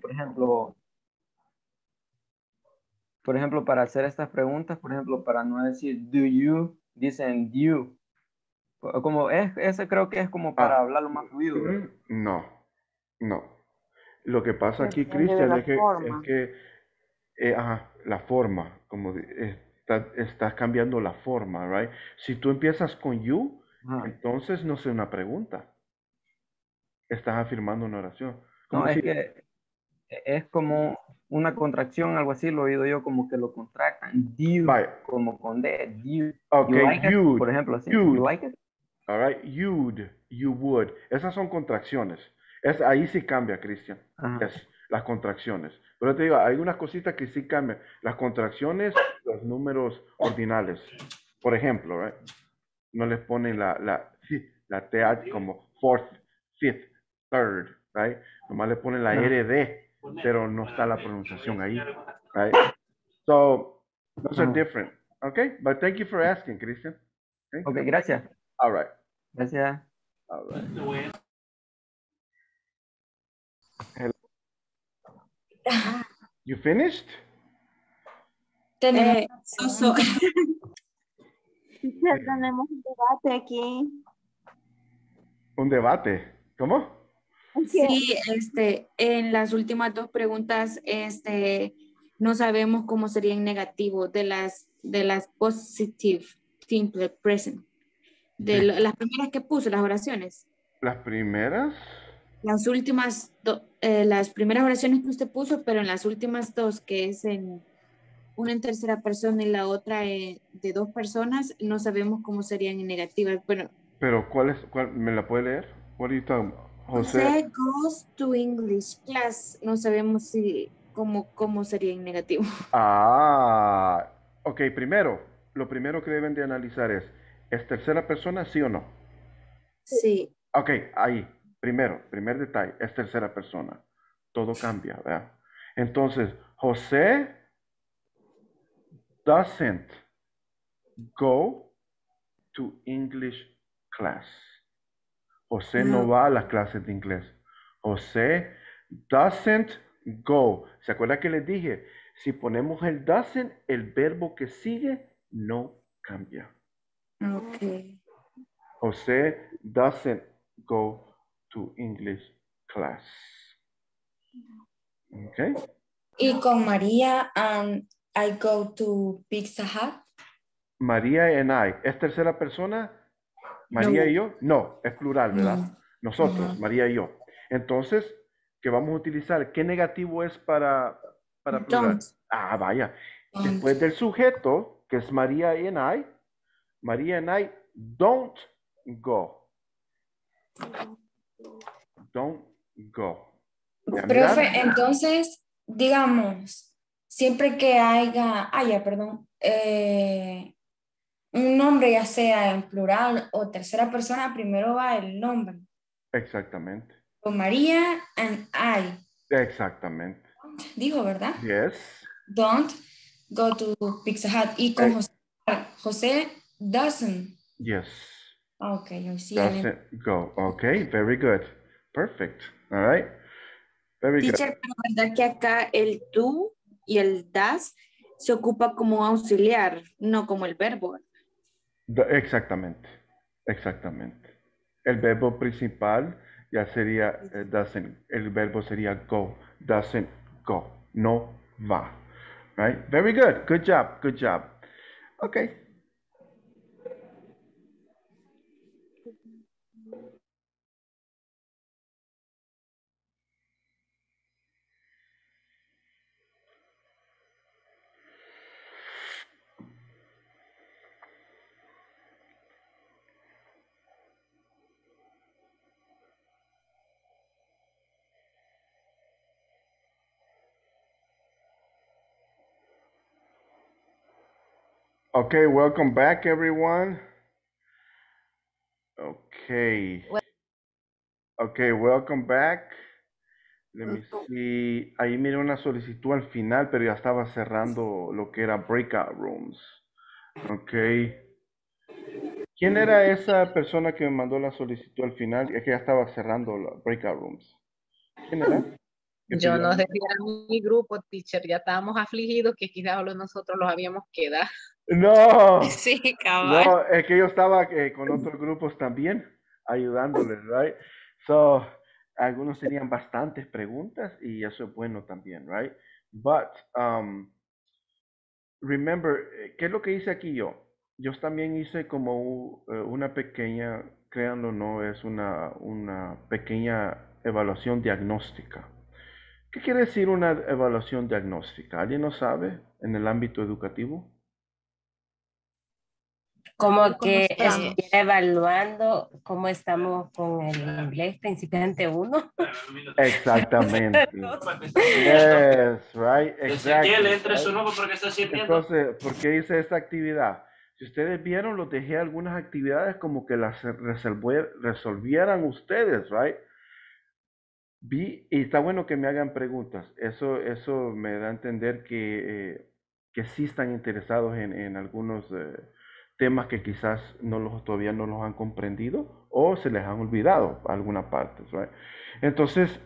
por ejemplo, para hacer estas preguntas, por ejemplo, para no decir do you, dicen you. Como ese creo que es como para hablarlo más fluido, ¿verdad? no, no. Lo que pasa aquí, Depende de Cristian, la es forma. que ajá, la forma, como estás cambiando la forma, right? Si tú empiezas con you, Ajá. entonces no es una pregunta. Estás afirmando una oración. No, Como es si, que es como una contracción, algo así, lo he oído yo como que lo contractan. You, vaya, como con D, you. ok, You like it, you'd, por ejemplo, así. You you'd, like it? all right, you'd, you would. Esas son contracciones. Ahí sí cambia, Cristian. Ajá. Yes, las contracciones. Pero te digo, hay unas cositas que sí cambian. Las contracciones, los números ordinales. Por ejemplo, right? No les ponen la TH como fourth, fifth, third, right? Nomás le ponen la Ajá. RD, pero no está la pronunciación ahí, right? So, those are Ajá. different, okay? But thank you for asking, Christian. Thank Ok, you. gracias. All right, Gracias. all right. Hello. You finished? Soso. Teacher, tenemos un debate aquí. Un debate. ¿Cómo? Sí, en las últimas dos preguntas, no sabemos cómo sería en negativo de las positive simple present. Las primeras que puse, las oraciones. Las primeras. Las últimas, las primeras oraciones que usted puso, pero en las últimas dos, que es una en tercera persona y la otra de dos personas, no sabemos cómo serían en negativas. Bueno, Pero ¿cuál me la puede leer? What are you talking about? José goes to English class. No sabemos cómo sería en negativo. Ah, ok, lo primero que deben de analizar ¿es tercera persona, sí o no? Sí. Ok, ahí, primer detalle, es tercera persona. Todo cambia, ¿verdad? Entonces, José doesn't go to English class. José no va a las clases de inglés. José doesn't go. ¿Se acuerda que les dije? Si ponemos el doesn't, el verbo que sigue no cambia. Ok. José doesn't go to English class. Okay. Y con María, I go to Pizza Hut. María and I. ¿Es tercera persona? ¿María y yo? No, es plural, ¿verdad? Nosotros, María y yo. Entonces, ¿qué vamos a utilizar? ¿Qué negativo es para plural? Don't. Ah, vaya. Después del sujeto, que es María and I don't go. Don't go. ¿Ya Profe, mirar? entonces, digamos, siempre que haya, perdón, un nombre, ya sea en plural o tercera persona, primero va el nombre. Exactamente. Con María and I. Exactamente. Dijo, ¿verdad? Yes. Don't go to Pizza Hut. Y con José doesn't. Yes. Ok, yo sí. Doesn't go. Okay, very good. Perfect. All right. Very good. Teacher, pero verdad que acá el tú y el das se ocupa como auxiliar, no como el verbo. Exactamente. Exactamente. El verbo principal ya sería doesn't. El verbo sería go. Doesn't go. No va. Right? Very good. Good job. Good job. Okay. Okay, welcome back, everyone. Okay. Okay, welcome back. Let me see. Ahí miré una solicitud al final, pero ya estaba cerrando lo que era breakout rooms. Okay. ¿Quién era esa persona que me mandó la solicitud al final? Es que ya estaba cerrando los breakout rooms. ¿Quién era? Yo no sé si era mi grupo, teacher, ya estábamos afligidos que quizás solo nosotros los habíamos quedado. No, Sí, cabal. no, es que yo estaba con otros grupos también ayudándoles, right? So, algunos tenían bastantes preguntas y eso es bueno también, right? But, remember, ¿qué es lo que hice aquí yo? Yo también hice como una pequeña, créanlo o no, es una pequeña evaluación diagnóstica. ¿Qué quiere decir una evaluación diagnóstica? ¿Alguien lo sabe en el ámbito educativo? Como que estuviera evaluando cómo estamos con el inglés principiante 1. Exactamente. Yes, right, exactly. Ezequiel, entre Right? su nombre porque está sirviendo. Entonces, ¿por qué hice esta actividad? Si ustedes vieron, los dejé algunas actividades como que las resolvieran ustedes, right? Y está bueno que me hagan preguntas. Eso me da a entender que sí están interesados en algunos temas que quizás todavía no los han comprendido o se les han olvidado alguna parte, right? Entonces,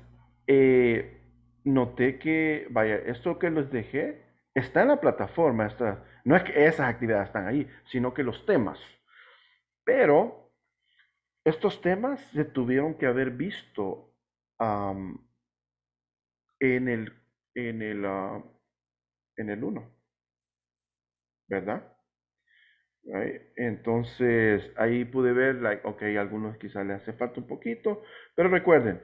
noté que, vaya, esto que les dejé está en la plataforma. No es que esas actividades están ahí, sino que los temas. Pero estos temas se tuvieron que haber visto en el, en el, en el 1, ¿verdad? Right? Entonces, ahí pude ver, like, ok, a algunos quizás les hace falta un poquito, pero recuerden,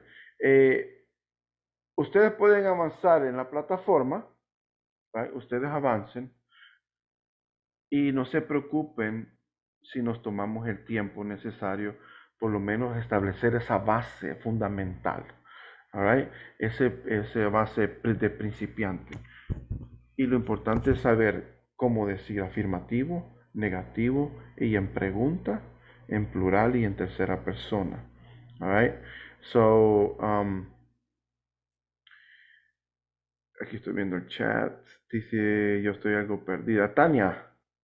ustedes pueden avanzar en la plataforma, right? Ustedes avancen y no se preocupen si nos tomamos el tiempo necesario, por lo menos establecer esa base fundamental, all right? Ese base de principiante. Y lo importante es saber cómo decir afirmativo, negativo y en pregunta, en plural y en tercera persona. All right? So, aquí estoy viendo el chat. Dice, yo estoy algo perdida. Tania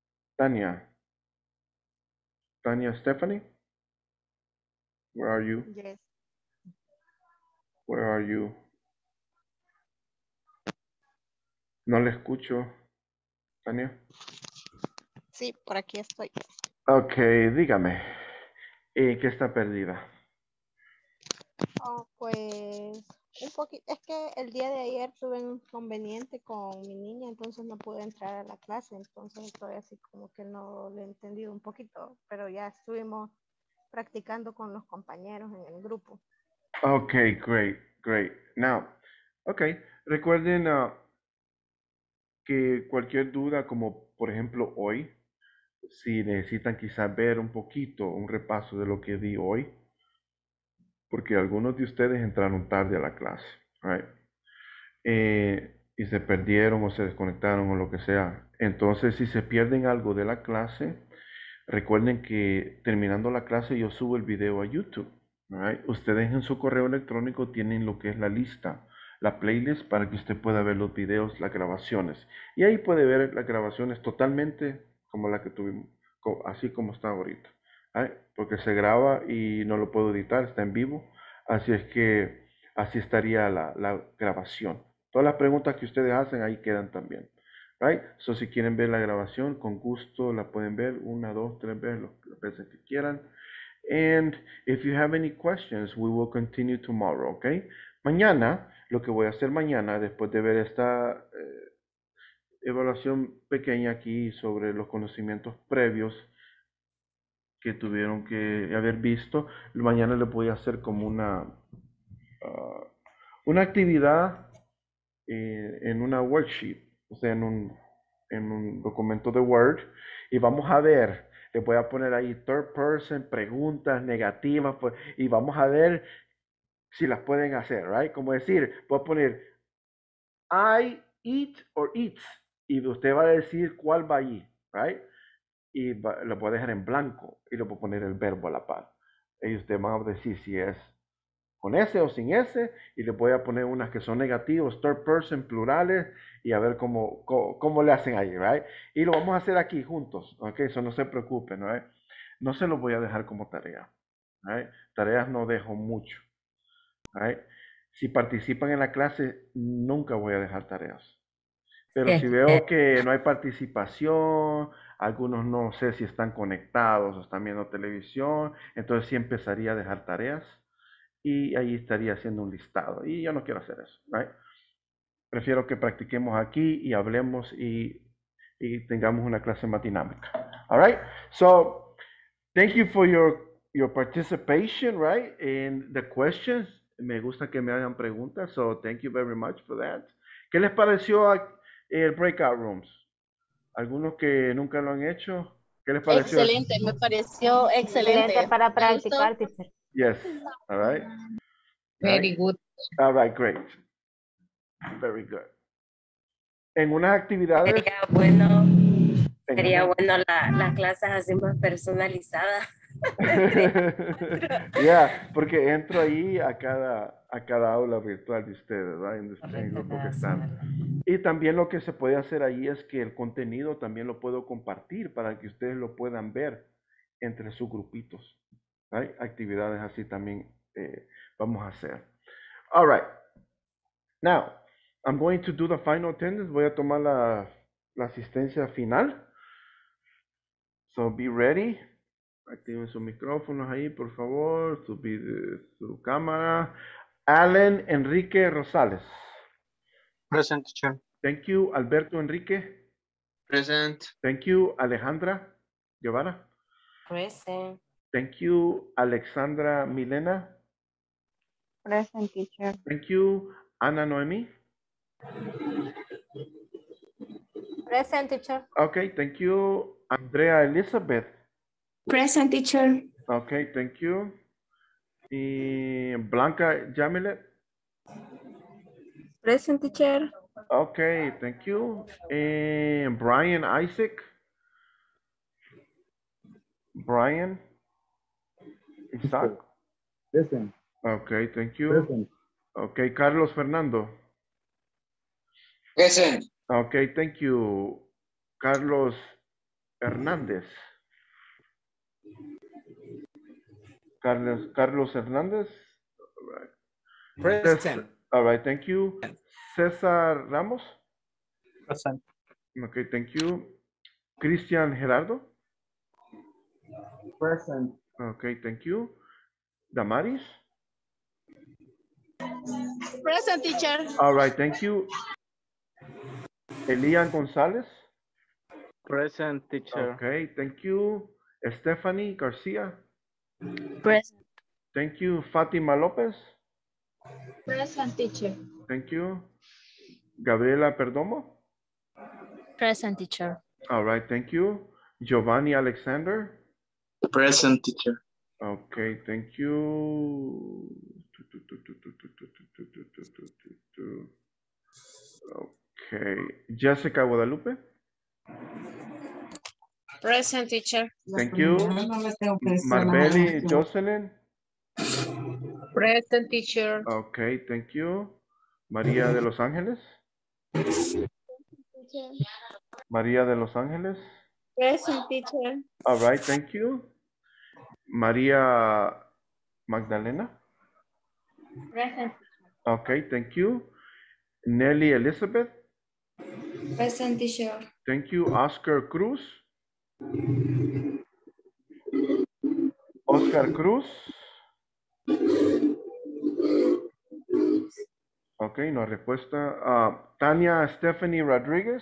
Stephanie, where are you? Yes. Where are you? No le escucho, Tania. Sí, por aquí estoy. Ok, dígame. ¿Qué está perdida? Oh, pues un poquito, es que el día de ayer tuve un inconveniente con mi niña, entonces no pude entrar a la clase, entonces estoy así como que no le he entendido un poquito, pero ya estuvimos practicando con los compañeros en el grupo. Okay, great. Now, okay, recuerden que cualquier duda, como por ejemplo hoy, si necesitan quizás ver un poquito, un repaso de lo que di hoy, porque algunos de ustedes entraron tarde a la clase, right? Y se perdieron o se desconectaron o lo que sea. Entonces, si se pierden algo de la clase, recuerden que terminando la clase yo subo el video a YouTube. Right? Ustedes en su correo electrónico tienen lo que es la lista, la playlist para que usted pueda ver los videos, las grabaciones. Y ahí puede ver las grabaciones totalmente como la que tuvimos, así como está ahorita. Right? Porque se graba y no lo puedo editar, está en vivo. Así es que así estaría la grabación. Todas las preguntas que ustedes hacen ahí quedan también. Right? So, si quieren ver la grabación, con gusto la pueden ver 1, 2, 3 veces, las veces que quieran. And if you have any questions, we will continue tomorrow, okay? Mañana, lo que voy a hacer mañana, después de ver esta evaluación pequeña aquí sobre los conocimientos previos que tuvieron que haber visto, mañana les voy a hacer como una actividad en una worksheet, o sea, en un documento de Word, y vamos a ver, le voy a poner ahí third person, preguntas negativas, pues, y vamos a ver si las pueden hacer, right? Como decir, voy a poner I eat or eats, y usted va a decir cuál va allí, right? y lo voy a dejar en blanco y le voy a poner el verbo a la par. Y ustedes van a decir si es con S o sin S, y le voy a poner unas que son negativos, third person, plurales, y a ver cómo le hacen ahí, right? Y lo vamos a hacer aquí juntos, ok, eso no se preocupen, right? No se los voy a dejar como tarea, right? Tareas no dejo mucho, right? Si participan en la clase, nunca voy a dejar tareas. Pero si veo que no hay participación, algunos no sé si están conectados o están viendo televisión, entonces sí empezaría a dejar tareas y ahí estaría haciendo un listado. Y yo no quiero hacer eso, right? Prefiero que practiquemos aquí y hablemos y tengamos una clase más dinámica. All right? So, thank you for your participation, right? In the questions. Me gusta que me hagan preguntas, so thank you very much for that. ¿Qué les pareció el breakout rooms? Algunos que nunca lo han hecho. ¿Qué les pareció? Excelente, me pareció excelente. Excelente para practicar, teacher. Yes, all right. Very good. All right, great. Very good. En unas actividades. Sería bueno las clases así más personalizadas. Yeah, porque entro ahí a cada aula virtual de ustedes, ¿verdad? En el grupo que están. Y también lo que se puede hacer ahí es que el contenido también lo puedo compartir para que ustedes lo puedan ver entre sus grupitos. ¿Right? Actividades así también vamos a hacer. All right. Now, I'm going to do the final attendance. Voy a tomar la asistencia final. So be ready. Activen sus micrófonos ahí, por favor. Su cámara. Allen Enrique Rosales. Present, teacher. Thank you. Alberto Enrique. Present. Thank you. Alejandra Guevara. Present. Thank you. Alexandra Milena. Present, teacher. Thank you. Ana Noemi. Present, teacher. Okay, thank you. Andrea Elizabeth. Present, teacher. Okay, thank you. Y Blanca Jamilet. Present, teacher. Okay, thank you. And Brian Isaac. Brian Isaac. Present. Okay, thank you. Present. Okay, Carlos Fernando. Present. Okay, thank you. Carlos Hernández. Carlos Hernández. All right. Present. All right, thank you. César Ramos. Present. Okay, thank you. Cristian Gerardo. Present. Okay, thank you. Damaris. Present, teacher. All right, thank you. Elian González. Present, teacher. Okay, thank you. Stephanie Garcia. Present. Thank you. Fatima López. Present, teacher. Thank you. Gabriela Perdomo. Present, teacher. All right, thank you. Giovanni Alexander. Present, teacher. Okay, thank you. Okay, Jessica Guadalupe. Present, teacher. Thank you. Marbeli Jocelyn. Present, teacher. Okay, thank you. María de Los Ángeles. María de Los Ángeles. Present, teacher. All right, thank you. María Magdalena. Present. Okay, thank you. Nelly Elizabeth. Present, teacher. Thank you. Oscar Cruz. Oscar Cruz. Ok, no hay respuesta. Tania Stephanie Rodríguez.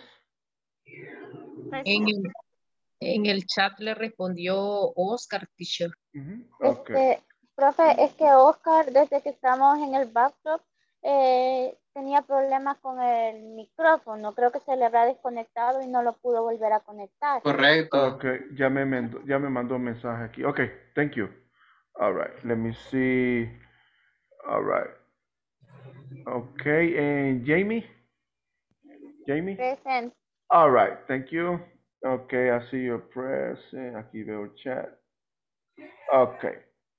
En el chat le respondió Oscar, teacher. Okay. Profe, es que Oscar, desde que estamos en el backdrop, tenía problemas con el micrófono. Creo que se le habrá desconectado y no lo pudo volver a conectar. Correcto. Ok, ya me mandó un mensaje aquí. Ok, thank you. All right, let me see. All right. Okay, and Jamie? Jamie? Present. All right, thank you. Okay, I see your present. Aquí veo chat. Okay.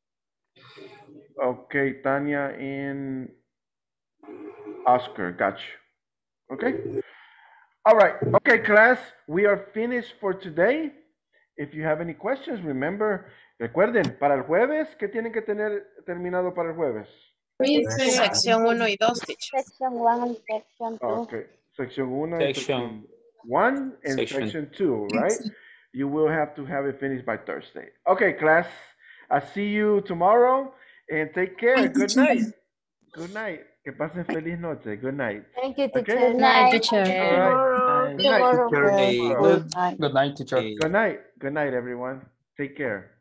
Okay, Tanya and Oscar, got you. Okay. All right. Okay, class, we are finished for today. If you have any questions, remember, recuerden, para el jueves, ¿qué tienen que tener terminado para el jueves? Sección 1 y 2, teacher. Section 1 y section 2. Okay, section 1 and section 1 and section 2, right? You will have to have it finished by Thursday. Okay, class, I'll see you tomorrow and take care. Good night. Good night. Que pasen feliz noche. Good night. Thank you, teacher. Okay? Good night, teacher. All right. Tomorrow. Good night. Good night, teacher. Good night. Good night, everyone. Take care.